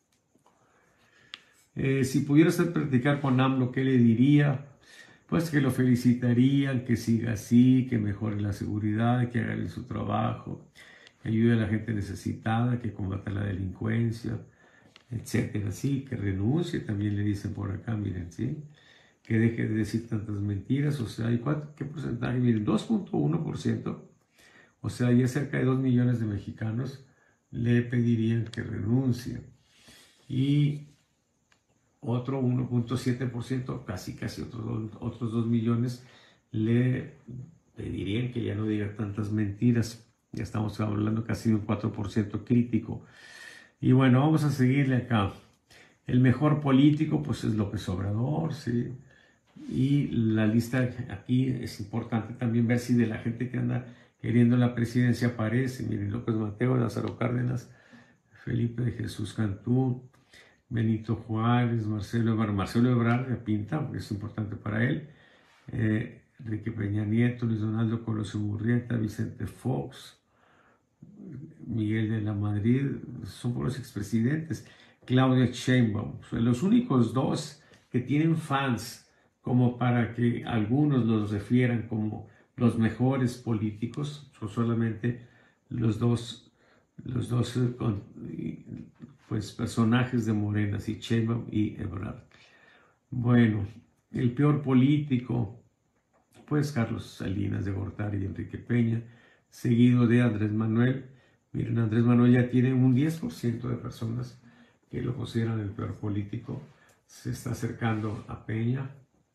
Eh, si pudiera usted practicar con AMLO, ¿qué le diría? Pues que lo felicitarían, que siga así, que mejore la seguridad, que haga bien su trabajo, que ayude a la gente necesitada, que combata la delincuencia, etcétera. Sí, que renuncie, también le dicen por acá, miren, sí, que deje de decir tantas mentiras, o sea, ¿y cuánto, qué porcentaje? Miren, dos punto uno por ciento, o sea, ya cerca de dos millones de mexicanos le pedirían que renuncie. Y otro uno punto siete por ciento, casi casi otros, otros dos millones, le pedirían que ya no diga tantas mentiras. Ya estamos hablando casi de un cuatro por ciento crítico. Y bueno, vamos a seguirle acá. El mejor político, pues es López Obrador, ¿sí? Y la lista aquí es importante también ver si de la gente que anda queriendo la presidencia aparece. Miren, López Mateo, Lázaro Cárdenas, Felipe de Jesús Cantú, Benito Juárez, Marcelo Ebrard, Marcelo Ebrard de pinta, porque es importante para él, eh, Enrique Peña Nieto, Luis Donaldo Colosio Murrieta, Vicente Fox, Miguel de la Madrid, son por los expresidentes, Claudia Sheinbaum, son los únicos dos que tienen fans como para que algunos los refieran como los mejores políticos, son solamente los dos, los dos pues, personajes de Morena, y Sheinbaum y Ebrard. Bueno, el peor político, pues Carlos Salinas de Gortari y Enrique Peña, seguido de Andrés Manuel. Miren, Andrés Manuel ya tiene un diez por ciento de personas que lo consideran el peor político. Se está acercando a Peña.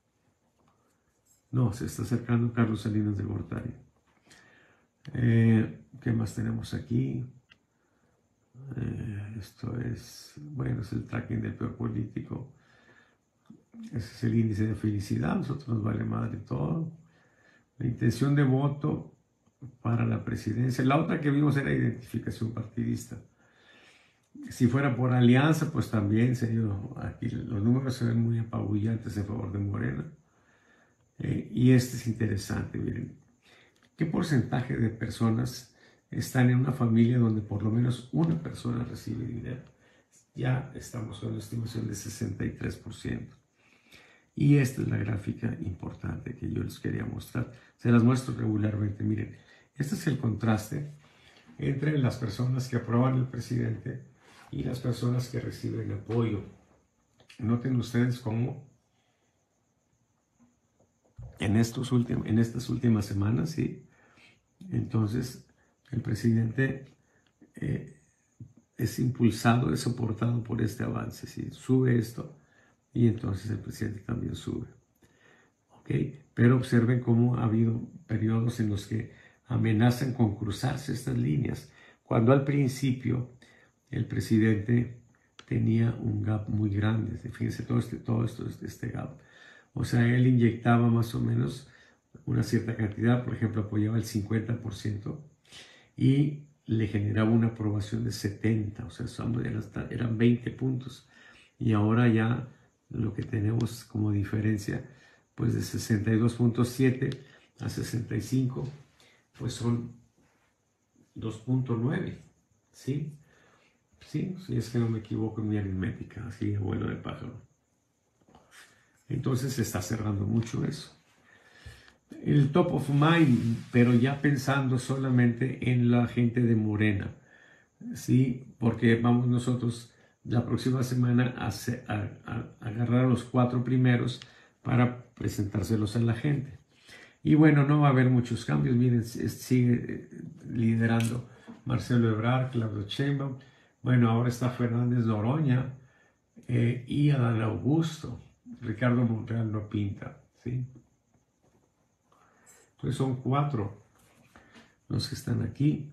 No, se está acercando a Carlos Salinas de Gortari. Eh, ¿Qué más tenemos aquí? Eh, esto es, bueno, es el tracking del peor político. Ese es el índice de felicidad. A nosotros nos vale madre todo. La intención de voto para la presidencia. La otra que vimos era identificación partidista. Si fuera por alianza, pues también sería, aquí los números se ven muy apabullantes en favor de Morena. Eh, y este es interesante, miren. ¿Qué porcentaje de personas están en una familia donde por lo menos una persona recibe dinero? Ya estamos con una estimación de sesenta y tres por ciento. Y esta es la gráfica importante que yo les quería mostrar. Se las muestro regularmente. Miren, este es el contraste entre las personas que aprueban al presidente y las personas que reciben apoyo. Noten ustedes cómo en, estos últimos, en estas últimas semanas, ¿sí? Entonces, el presidente eh, es impulsado, es soportado por este avance, ¿sí? Sube esto y entonces el presidente también sube. ¿Ok? Pero observen cómo ha habido periodos en los que amenazan con cruzarse estas líneas, cuando al principio el presidente tenía un gap muy grande. Fíjense todo, este, todo esto, este gap. O sea, él inyectaba más o menos una cierta cantidad, por ejemplo, apoyaba el cincuenta por ciento y le generaba una aprobación de setenta, o sea, eran veinte puntos. Y ahora ya lo que tenemos como diferencia, pues de sesenta y dos punto siete a sesenta y cinco, pues son dos punto nueve, ¿sí? Sí, si es que no me equivoco en mi aritmética, así abuelo de pájaro. Entonces se está cerrando mucho eso. El top of mind, pero ya pensando solamente en la gente de Morena, ¿sí? Porque vamos nosotros la próxima semana a, a, a agarrar a los cuatro primeros para presentárselos a la gente. Y bueno, no va a haber muchos cambios. Miren, sigue liderando Marcelo Ebrard, Claudio Sheinbaum. Bueno, ahora está Fernández Noroña eh, y Adán Augusto. Ricardo Monreal no pinta, ¿sí? Entonces son cuatro los que están aquí.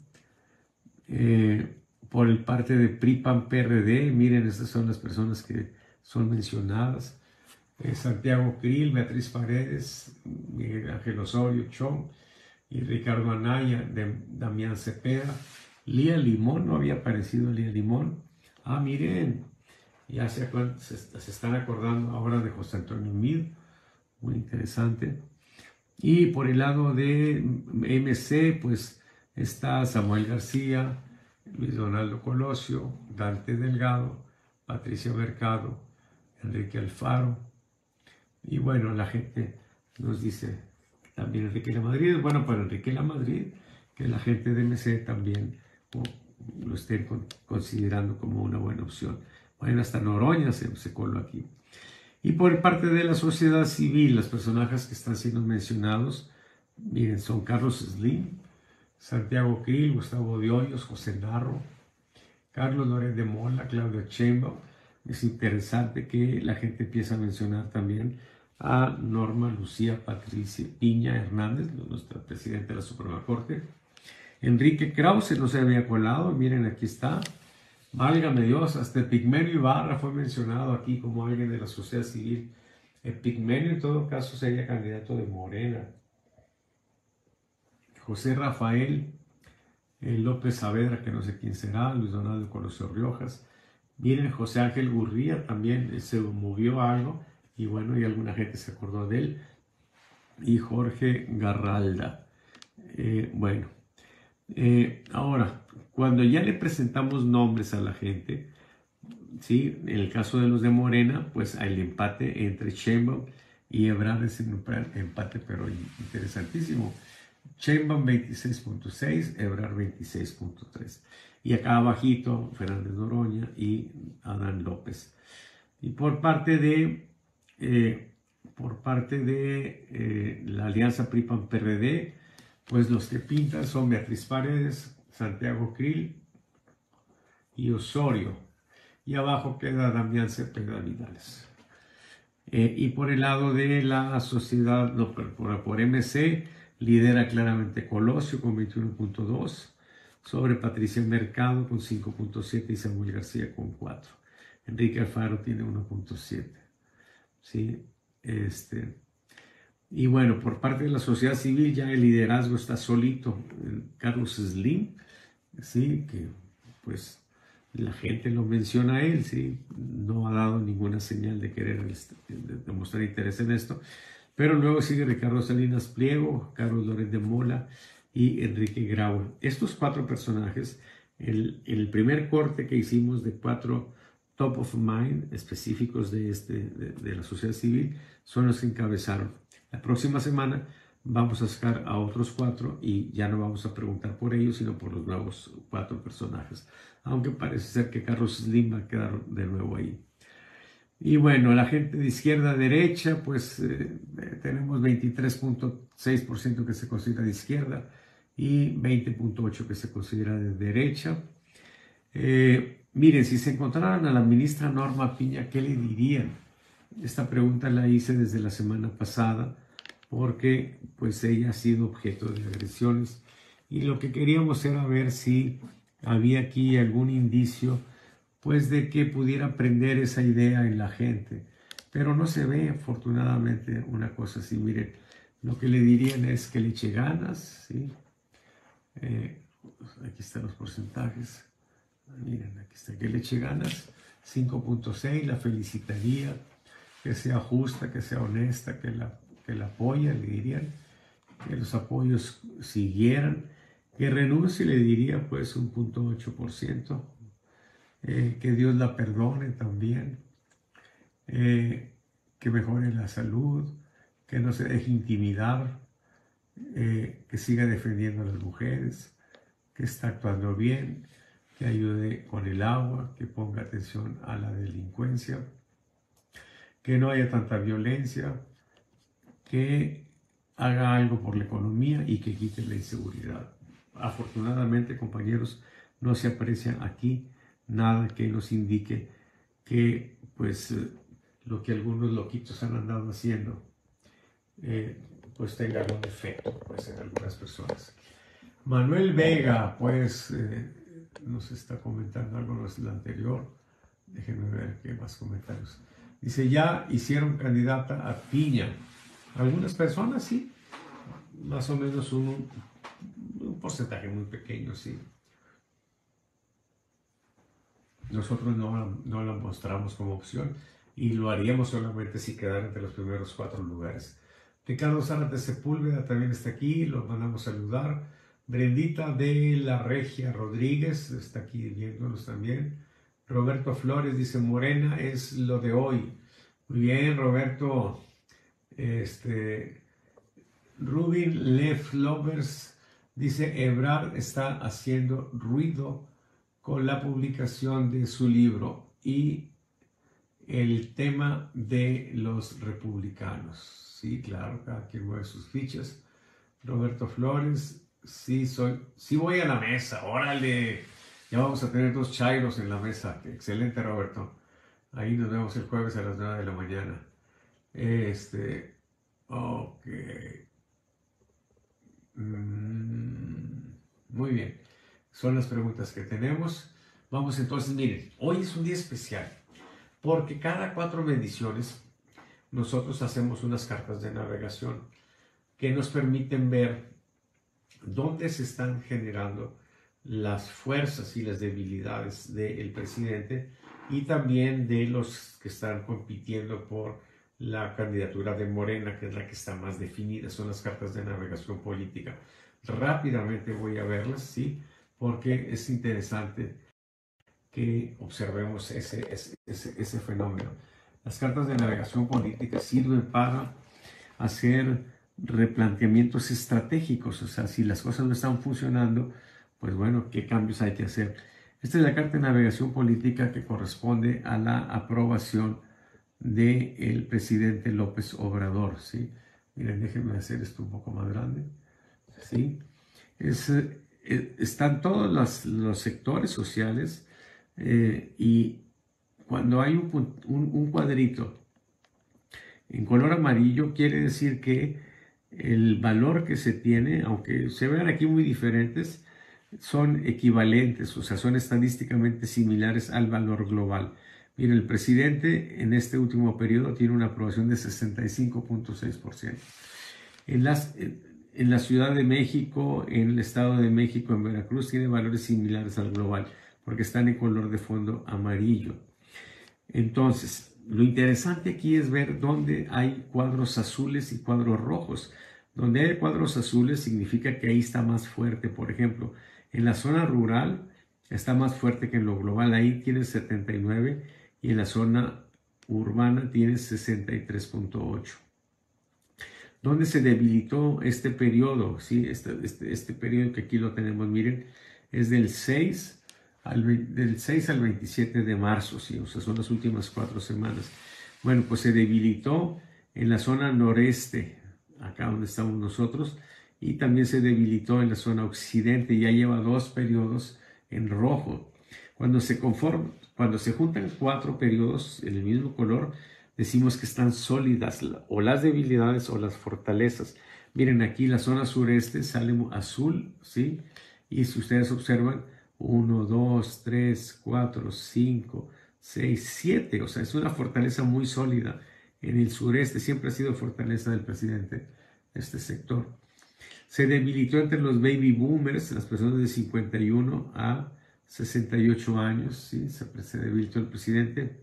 Eh, por el parte de P R I, P A N, P R D, miren, estas son las personas que son mencionadas. Eh, Santiago Krill, Beatriz Paredes, Miguel Ángel Osorio Chong y Ricardo Anaya, de Damián Cepeda. Lía Limón, no había aparecido Lía Limón. Ah, miren, ya se, se, se están acordando ahora de José Antonio Meade, muy interesante. Y por el lado de M C, pues está Samuel García, Luis Donaldo Colosio, Dante Delgado, Patricia Mercado, Enrique Alfaro. Y bueno, la gente nos dice también Enrique Lamadrid. Bueno, para Enrique Lamadrid, que la gente de M C también oh, lo estén con, considerando como una buena opción. Bueno, hasta Noroña se, se coló aquí. Y por parte de la sociedad civil, los personajes que están siendo mencionados, miren, son Carlos Slim, Santiago Krill, Gustavo de Hoyos, José Narro, Carlos Loret de Mola, Claudio Sheinbaum. Es interesante que la gente empiece a mencionar también a Norma Lucía Patricia Piña Hernández, nuestra presidenta de la Suprema Corte. Enrique Krause no se había colado, miren, aquí está. Válgame Dios, hasta Epigmenio Ibarra fue mencionado aquí como alguien de la sociedad civil. Epigmenio en todo caso sería candidato de Morena. José Rafael eh, López Saavedra, que no sé quién será, Luis Donaldo Colosio Riojas. Miren, José Ángel Gurría también eh, se movió a algo y bueno, y alguna gente se acordó de él. Y Jorge Garralda. Eh, bueno, eh, ahora, cuando ya le presentamos nombres a la gente, ¿sí? En el caso de los de Morena, pues hay el empate entre Sheinbaum y Ebrard, es un empate pero interesantísimo. Sheinbaum veintiséis punto seis, Ebrard veintiséis punto tres. Y acá abajito, Fernández Noroña y Adán López. Y por parte de, eh, por parte de eh, la alianza P R I, P A N, P R D, pues los que pintan son Beatriz Paredes, Santiago Krill y Osorio. Y abajo queda Damián Cepeda Vidales. Eh, y por el lado de la sociedad, no, por, por M C, lidera claramente Colosio con veintiuno punto dos, sobre Patricia Mercado con cinco punto siete y Samuel García con cuatro. Enrique Alfaro tiene uno punto siete. ¿Sí? Este, y bueno, por parte de la sociedad civil ya el liderazgo está solito. Carlos Slim, ¿sí? Que pues la gente lo menciona a él, ¿sí? No ha dado ninguna señal de querer demostrar interés en esto. Pero luego sigue Ricardo Salinas Pliego, Carlos Loret de Mola y Enrique Grau. Estos cuatro personajes, el, el primer corte que hicimos de cuatro top of mind específicos de, este, de, de la sociedad civil son los que encabezaron. La próxima semana vamos a sacar a otros cuatro y ya no vamos a preguntar por ellos, sino por los nuevos cuatro personajes. Aunque parece ser que Carlos Slim va a quedar de nuevo ahí. Y bueno, la gente de izquierda a derecha, pues eh, tenemos veintitrés punto seis por ciento que se considera de izquierda y veinte punto ocho por ciento que se considera de derecha. Eh, miren, si se encontraran a la ministra Norma Piña, ¿qué le dirían? Esta pregunta la hice desde la semana pasada porque pues ella ha sido objeto de agresiones y lo que queríamos era ver si había aquí algún indicio pues de que pudiera prender esa idea en la gente, pero no se ve afortunadamente una cosa así. Miren, lo que le dirían es que le eche ganas, ¿sí? Eh, aquí están los porcentajes, miren, aquí está, que le eche ganas, cinco punto seis, la felicitaría, que sea justa, que sea honesta, que la, que la apoya, le dirían, que los apoyos siguieran, que renuncie, le diría pues un punto ocho por ciento, eh, que Dios la perdone también, eh, que mejore la salud, que no se deje intimidar, eh, que siga defendiendo a las mujeres, que está actuando bien, que ayude con el agua, que ponga atención a la delincuencia, que no haya tanta violencia, que haga algo por la economía y que quite la inseguridad. Afortunadamente, compañeros, no se aprecia aquí nada que nos indique que pues lo que algunos loquitos han andado haciendo eh, pues tenga algún efecto pues en algunas personas. Manuel Vega pues eh, nos está comentando algo de lo anterior. Déjenme ver qué más comentarios. Dice, ya hicieron candidata a Piña. Algunas personas sí, más o menos un, un porcentaje muy pequeño, sí. Nosotros no, no la mostramos como opción y lo haríamos solamente si quedara entre los primeros cuatro lugares. Ricardo Zárate Sepúlveda también está aquí, los mandamos a saludar. Brendita de la Regia Rodríguez está aquí viéndonos también. Roberto Flores dice, Morena es lo de hoy. Muy bien, Roberto. Este, Rubin Lef Lovers dice, Ebrard está haciendo ruido con la publicación de su libro y el tema de los republicanos. Sí, claro, cada quien mueve sus fichas. Roberto Flores, sí, soy, sí voy a la mesa, órale, ya vamos a tener dos chairos en la mesa. Excelente, Roberto. Ahí nos vemos el jueves a las nueve de la mañana. Este, ok. Mm, muy bien. Son las preguntas que tenemos. Vamos entonces, miren, hoy es un día especial porque cada cuatro mediciones nosotros hacemos unas cartas de navegación que nos permiten ver dónde se están generando las fuerzas y las debilidades del presidente y también de los que están compitiendo por la candidatura de Morena, que es la que está más definida. Son las cartas de navegación política. Rápidamente voy a verlas, ¿sí? Porque es interesante que observemos ese, ese, ese, ese fenómeno. Las cartas de navegación política sirven para hacer replanteamientos estratégicos, o sea, si las cosas no están funcionando, pues bueno, ¿qué cambios hay que hacer? Esta es la carta de navegación política que corresponde a la aprobación del presidente López Obrador, ¿sí? Miren, déjenme hacer esto un poco más grande, ¿sí? Es, eh, están todos los, los sectores sociales eh, y cuando hay un, un, un cuadrito en color amarillo, quiere decir que el valor que se tiene, aunque se vean aquí muy diferentes, son equivalentes, o sea, son estadísticamente similares al valor global. Miren, el presidente en este último periodo tiene una aprobación de sesenta y cinco punto seis por ciento. En, las, en la Ciudad de México, en el Estado de México, en Veracruz, tiene valores similares al global, porque están en color de fondo amarillo. Entonces, lo interesante aquí es ver dónde hay cuadros azules y cuadros rojos. Donde hay cuadros azules significa que ahí está más fuerte. Por ejemplo, en la zona rural está más fuerte que en lo global. Ahí tiene setenta y nueve y en la zona urbana tiene sesenta y tres punto ocho. ¿Dónde se debilitó este periodo? ¿Sí? Este, este, este periodo que aquí lo tenemos, miren, es del seis al, del seis al veintisiete de marzo, ¿sí? O sea, son las últimas cuatro semanas. Bueno, pues se debilitó en la zona noreste, acá donde estamos nosotros, y también se debilitó en la zona occidente. Ya lleva dos periodos en rojo. Cuando se conforma, cuando se juntan cuatro periodos en el mismo color, decimos que están sólidas o las debilidades o las fortalezas. Miren, aquí la zona sureste sale azul, ¿sí? Y si ustedes observan, uno, dos, tres, cuatro, cinco, seis, siete. O sea, es una fortaleza muy sólida. En el sureste siempre ha sido fortaleza del presidente este sector. Se debilitó entre los baby boomers, las personas de cincuenta y uno a sesenta y ocho años, ¿sí? Se, se debilitó el presidente.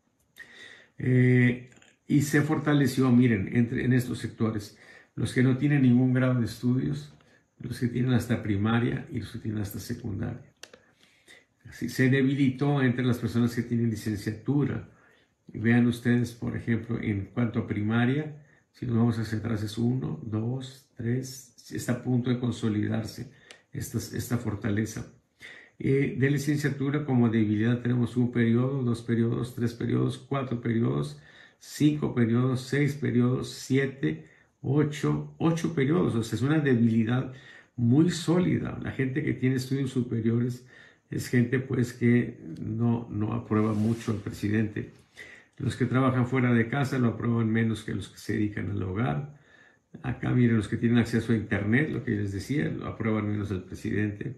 Eh, y se fortaleció, miren, entre, en estos sectores, los que no tienen ningún grado de estudios, los que tienen hasta primaria y los que tienen hasta secundaria. Así, se debilitó entre las personas que tienen licenciatura. Vean ustedes, por ejemplo, en cuanto a primaria, si nos vamos hacia atrás es uno, dos, tres, está a punto de consolidarse esta, esta fortaleza. Eh, de licenciatura como debilidad tenemos un periodo, dos periodos, tres periodos, cuatro periodos, cinco periodos, seis periodos, siete, ocho, ocho periodos. O sea, es una debilidad muy sólida. La gente que tiene estudios superiores es gente pues que no, no aprueba mucho al presidente. Los que trabajan fuera de casa lo aprueban menos que los que se dedican al hogar. Acá miren, los que tienen acceso a internet, lo que les decía, lo aprueban menos al presidente.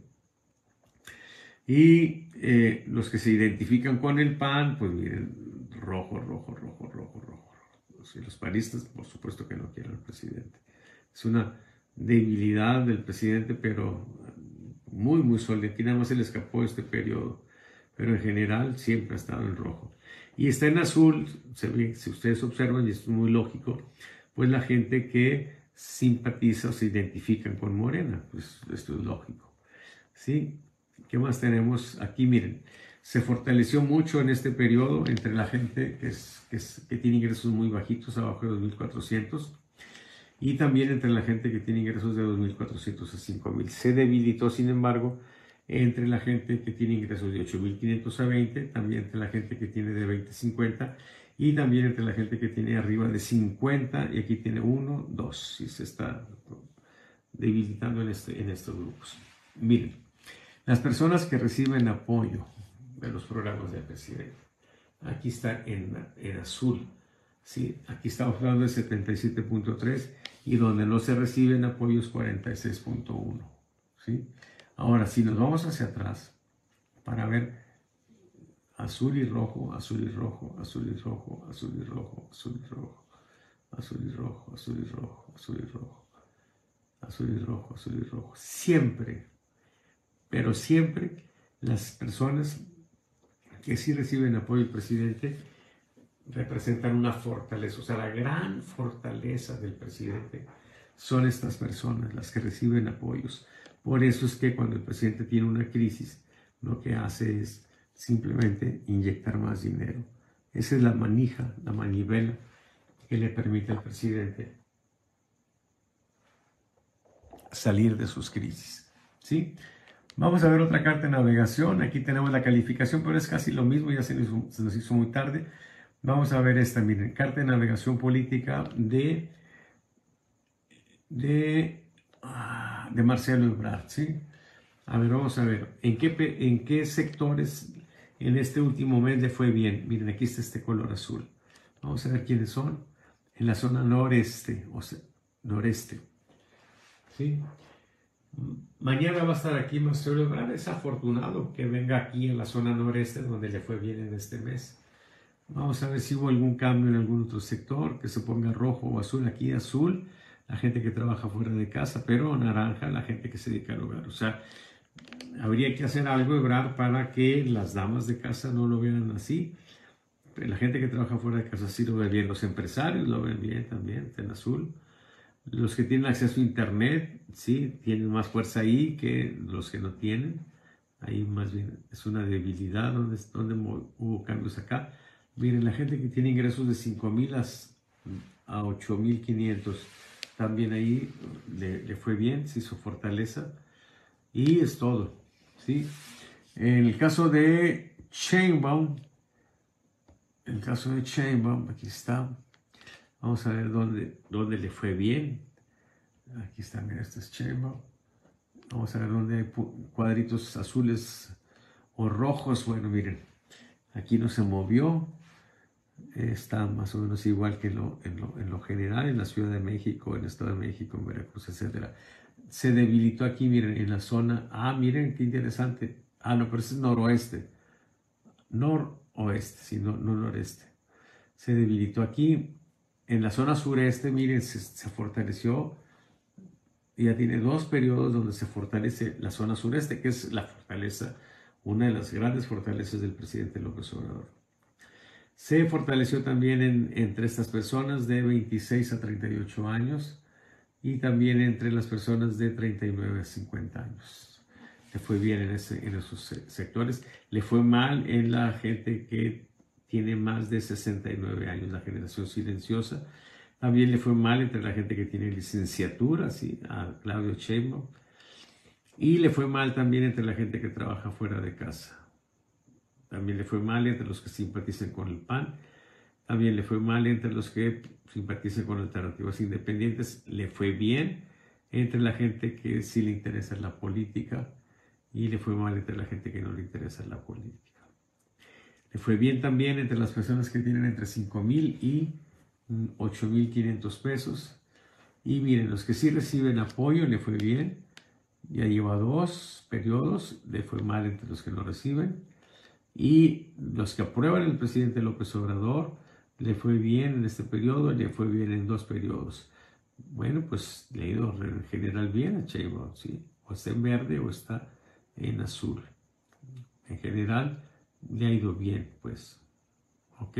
Y eh, los que se identifican con el P A N, pues miren, rojo, rojo, rojo, rojo, rojo. Y los panistas, por supuesto que no quieren al presidente. Es una debilidad del presidente, pero muy, muy sólida. Aquí nada más se le escapó este periodo, pero en general siempre ha estado en rojo. Y está en azul, se ve, si ustedes observan, y esto es muy lógico, pues la gente que simpatiza o se identifican con Morena, pues esto es lógico. ¿Sí? ¿Qué más tenemos aquí? Miren, se fortaleció mucho en este periodo entre la gente que, es, que, es, que tiene ingresos muy bajitos, abajo de dos mil cuatrocientos, y también entre la gente que tiene ingresos de dos mil cuatrocientos a cinco mil. Se debilitó, sin embargo, entre la gente que tiene ingresos de ocho mil quinientos a veinte, también entre la gente que tiene de veinte a cincuenta, y también entre la gente que tiene arriba de cincuenta, y aquí tiene uno, dos, y se está debilitando en, este, en estos grupos. Miren. Las personas que reciben apoyo de los programas del presidente, aquí está en, en azul, ¿sí? Aquí estamos hablando de setenta y siete punto tres y donde no se reciben apoyos cuarenta y seis punto uno. ¿Sí? Ahora, si nos vamos hacia atrás para ver azul y rojo, azul y rojo, azul y rojo, azul y rojo, azul y rojo, azul y rojo, azul y rojo, azul y rojo, azul y rojo, azul y rojo, siempre. Pero siempre las personas que sí reciben apoyo del presidente representan una fortaleza. O sea, la gran fortaleza del presidente son estas personas, las que reciben apoyos. Por eso es que cuando el presidente tiene una crisis, lo que hace es simplemente inyectar más dinero. Esa es la manija, la manivela que le permite al presidente salir de sus crisis. ¿Sí? Vamos a ver otra carta de navegación. Aquí tenemos la calificación, pero es casi lo mismo, ya se nos, se nos hizo muy tarde. Vamos a ver esta, miren, carta de navegación política de, de, de Marcelo Ebrard, ¿sí? A ver, vamos a ver, ¿en qué, en qué sectores en este último mes le fue bien? Miren, aquí está este color azul. Vamos a ver quiénes son. En la zona noreste, o sea, noreste, ¿sí? Mañana va a estar aquí Marcelo Ebrard. Es afortunado que venga aquí en la zona noreste donde le fue bien en este mes. Vamos a ver si hubo algún cambio en algún otro sector, que se ponga rojo o azul. Aquí azul, la gente que trabaja fuera de casa, pero naranja, la gente que se dedica al hogar. O sea, habría que hacer algo, Ebrard, para que las damas de casa no lo vean así. La gente que trabaja fuera de casa sí lo ve bien. Los empresarios lo ven bien también, en azul. Los que tienen acceso a internet, sí, tienen más fuerza ahí que los que no tienen. Ahí más bien es una debilidad donde, donde hubo cambios acá. Miren, la gente que tiene ingresos de cinco mil a ocho mil quinientos, también ahí le, le fue bien, se hizo fortaleza. Y es todo, ¿sí? En el caso de Sheinbaum, en el caso de Sheinbaum, aquí está. Vamos a ver dónde, dónde le fue bien. Aquí está, mira, este es Sheinbaum. Vamos a ver dónde hay cuadritos azules o rojos. Bueno, miren, aquí no se movió. Está más o menos igual que en lo, en, lo, en lo general, en la Ciudad de México, en el Estado de México, en Veracruz, etcétera. Se debilitó aquí, miren, en la zona. Ah, miren, qué interesante. Ah, no, pero ese es noroeste. Noroeste, sí, no, no noreste. Se debilitó aquí. En la zona sureste, miren, se, se fortaleció. Ya tiene dos periodos donde se fortalece la zona sureste, que es la fortaleza, una de las grandes fortalezas del presidente López Obrador. Se fortaleció también en, entre estas personas de veintiséis a treinta y ocho años y también entre las personas de treinta y nueve a cincuenta años. Le fue bien en, ese, en esos sectores. Le fue mal en la gente que tiene más de sesenta y nueve años, la generación silenciosa. También le fue mal entre la gente que tiene licenciatura, ¿sí? A Claudio Sheinbaum. Y le fue mal también entre la gente que trabaja fuera de casa. También le fue mal entre los que simpatizan con el P A N. También le fue mal entre los que simpatizan con alternativas independientes. Le fue bien entre la gente que sí le interesa la política. Y le fue mal entre la gente que no le interesa la política. Le fue bien también entre las personas que tienen entre cinco mil y ocho mil quinientos pesos. Y miren, los que sí reciben apoyo le fue bien. Ya lleva dos periodos. Le fue mal entre los que no reciben. Y los que aprueban al presidente López Obrador, le fue bien en este periodo, le fue bien en dos periodos. Bueno, pues le ha ido en general bien a Sheinbaum, ¿sí? O está en verde o está en azul. En general le ha ido bien, pues. ¿Ok?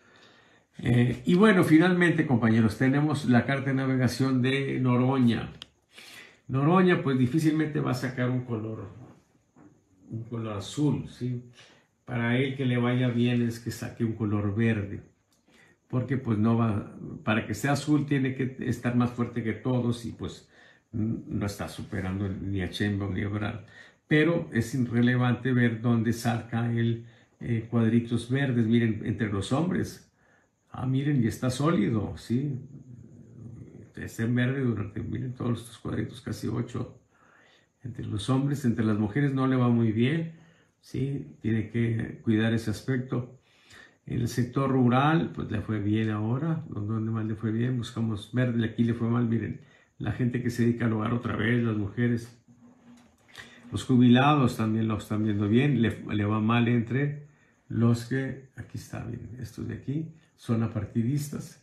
Eh, y bueno, finalmente, compañeros, tenemos la carta de navegación de Noroña. Noroña, pues difícilmente va a sacar un color, un color azul, ¿sí? Para él que le vaya bien es que saque un color verde, porque pues no va, para que sea azul tiene que estar más fuerte que todos y pues no está superando ni a Sheinbaum ni a Ebrard. Pero es irrelevante ver dónde saca el eh, cuadritos verdes, miren, entre los hombres. Ah, miren, y está sólido, ¿sí? Está en verde durante, miren, todos estos cuadritos, casi ocho. Entre los hombres, entre las mujeres no le va muy bien. Sí, tiene que cuidar ese aspecto. En el sector rural, pues le fue bien ahora. Donde más le fue bien, buscamos verde, aquí le fue mal. Miren, la gente que se dedica al hogar otra vez, las mujeres. Los jubilados también lo están viendo bien. Le, le va mal entre los que, aquí está, miren, estos de aquí, son apartidistas.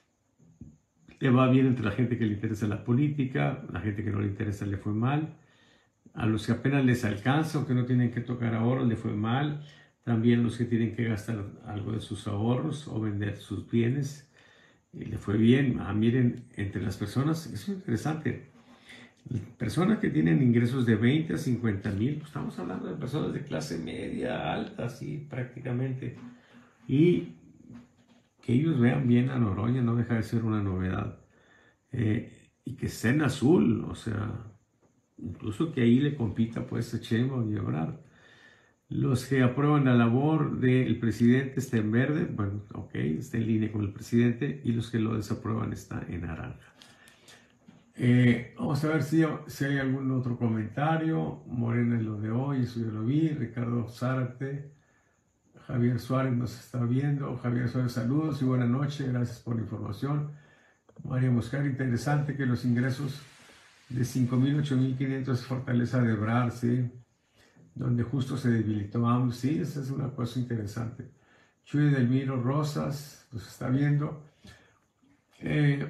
Le va bien entre la gente que le interesa la política, la gente que no le interesa le fue mal. A los que apenas les alcanza o que no tienen que tocar ahorros le fue mal. También los que tienen que gastar algo de sus ahorros o vender sus bienes y le fue bien. Ah, miren, entre las personas, eso es interesante. Personas que tienen ingresos de veinte a cincuenta mil, pues estamos hablando de personas de clase media, alta, sí, prácticamente. Y que ellos vean bien a Noroña no deja de ser una novedad. Eh, y que esté en azul, o sea, incluso que ahí le compita pues a Sheinbaum y Ebrard. Los que aprueban la labor del presidente está en verde, bueno, ok, está en línea con el presidente, y los que lo desaprueban está en naranja. Eh, vamos a ver si, si hay algún otro comentario. Morena es lo de hoy, eso yo lo vi. Ricardo Zárate, Javier Suárez nos está viendo. Javier Suárez, saludos y buenas noches, gracias por la información. María Moscar, interesante que los ingresos de cinco mil, ocho mil quinientos fortaleza de Ebrard, ¿sí? Donde justo se debilitó A M L O, sí, esa es una cosa interesante. Chuy Delmiro Rosas nos está viendo. Eh,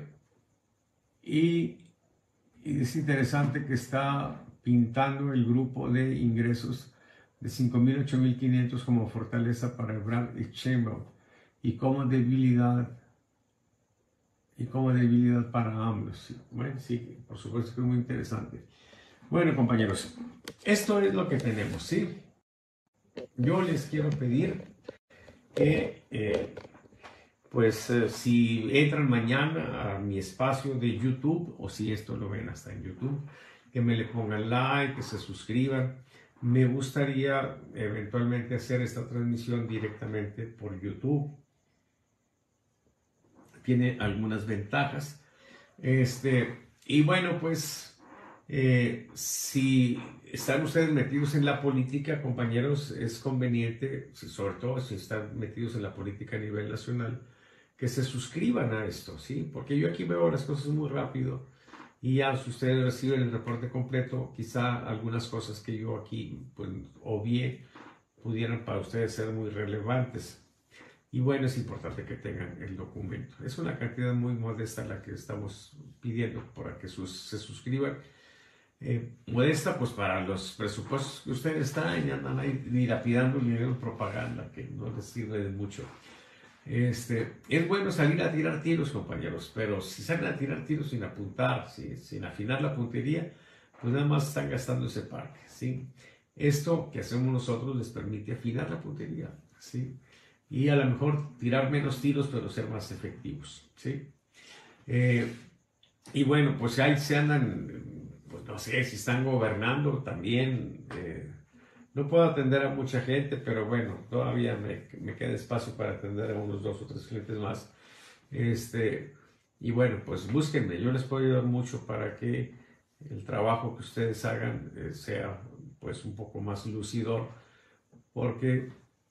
y, y es interesante que está pintando el grupo de ingresos de cinco mil, ocho mil quinientos como fortaleza para Ebrard y Sheinbaum y como debilidad y como debilidad para A M L O. Sí. Bueno, sí, por supuesto que es muy interesante. Bueno, compañeros, esto es lo que tenemos, ¿sí? Yo les quiero pedir que eh, pues eh, si entran mañana a mi espacio de YouTube, o si esto lo ven hasta en YouTube, que me le pongan like, que se suscriban. Me gustaría eventualmente hacer esta transmisión directamente por YouTube. Tiene algunas ventajas. Este, y bueno, pues eh, si están ustedes metidos en la política, compañeros, es conveniente, sobre todo si están metidos en la política a nivel nacional, que se suscriban a esto, ¿sí? Porque yo aquí veo las cosas muy rápido y ya si ustedes reciben el reporte completo, quizá algunas cosas que yo aquí pues, obvié pudieran para ustedes ser muy relevantes. Y bueno, es importante que tengan el documento. Es una cantidad muy modesta la que estamos pidiendo para que sus, se suscriban. Eh, modesta pues para los presupuestos que ustedes traen y andan ahí dilapidando dinero en propaganda que no les sirve de mucho. Este, es bueno salir a tirar tiros, compañeros, pero si salen a tirar tiros sin apuntar, ¿sí? Sin afinar la puntería, pues nada más están gastando ese parque, ¿sí? Esto que hacemos nosotros les permite afinar la puntería, ¿sí? Y a lo mejor tirar menos tiros, pero ser más efectivos, ¿sí? Eh, y bueno, pues ahí se andan, pues no sé si están gobernando también. Eh, no puedo atender a mucha gente, pero bueno, todavía me, me queda espacio para atender a unos dos o tres clientes más. Este, y bueno, pues búsquenme, yo les puedo ayudar mucho para que el trabajo que ustedes hagan eh, sea pues un poco más lucidor, porque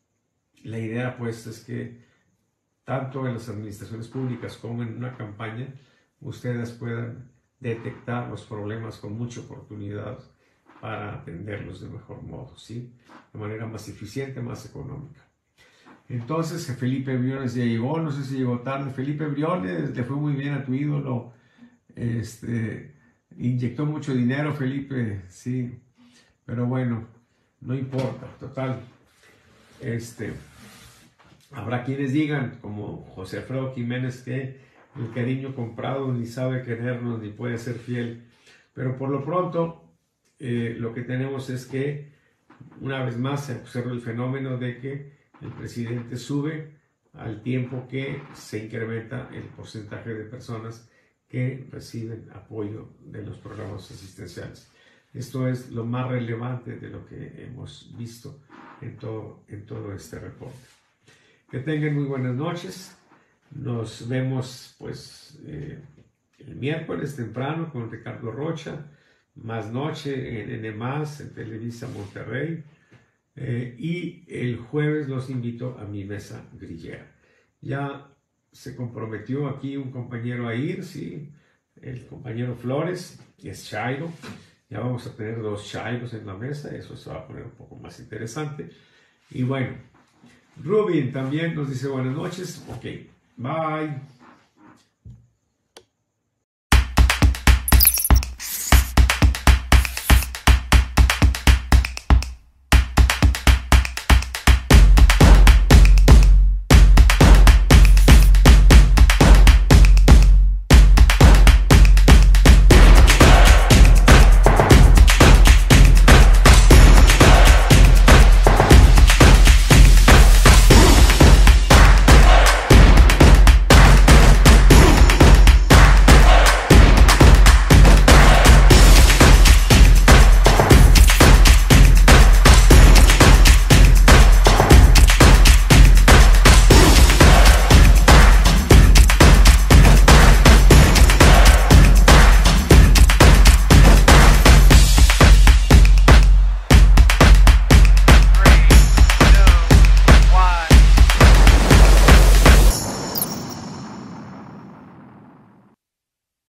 la idea pues es que tanto en las administraciones públicas como en una campaña ustedes puedan detectar los problemas con mucha oportunidad para atenderlos de mejor modo, ¿sí? De manera más eficiente, más económica. Entonces, Felipe Briones ya llegó, no sé si llegó tarde. Felipe Briones, le fue muy bien a tu ídolo, este, inyectó mucho dinero, Felipe, sí, pero bueno, no importa, total. Este, habrá quienes digan, como José Alfredo Jiménez, que el cariño comprado ni sabe querernos ni puede ser fiel, pero por lo pronto eh, lo que tenemos es que una vez más se observa el fenómeno de que el presidente sube al tiempo que se incrementa el porcentaje de personas que reciben apoyo de los programas asistenciales. Esto es lo más relevante de lo que hemos visto en todo, en todo este reporte. Que tengan muy buenas noches. Nos vemos pues eh, el miércoles temprano con Ricardo Rocha, más noche en N más, en Televisa Monterrey. Eh, y el jueves los invito a mi mesa grillera. Ya se comprometió aquí un compañero a ir, sí, el compañero Flores, que es Chairo. Ya vamos a tener dos Chairos en la mesa, eso se va a poner un poco más interesante. Y bueno, Rubin también nos dice buenas noches. Ok, bye.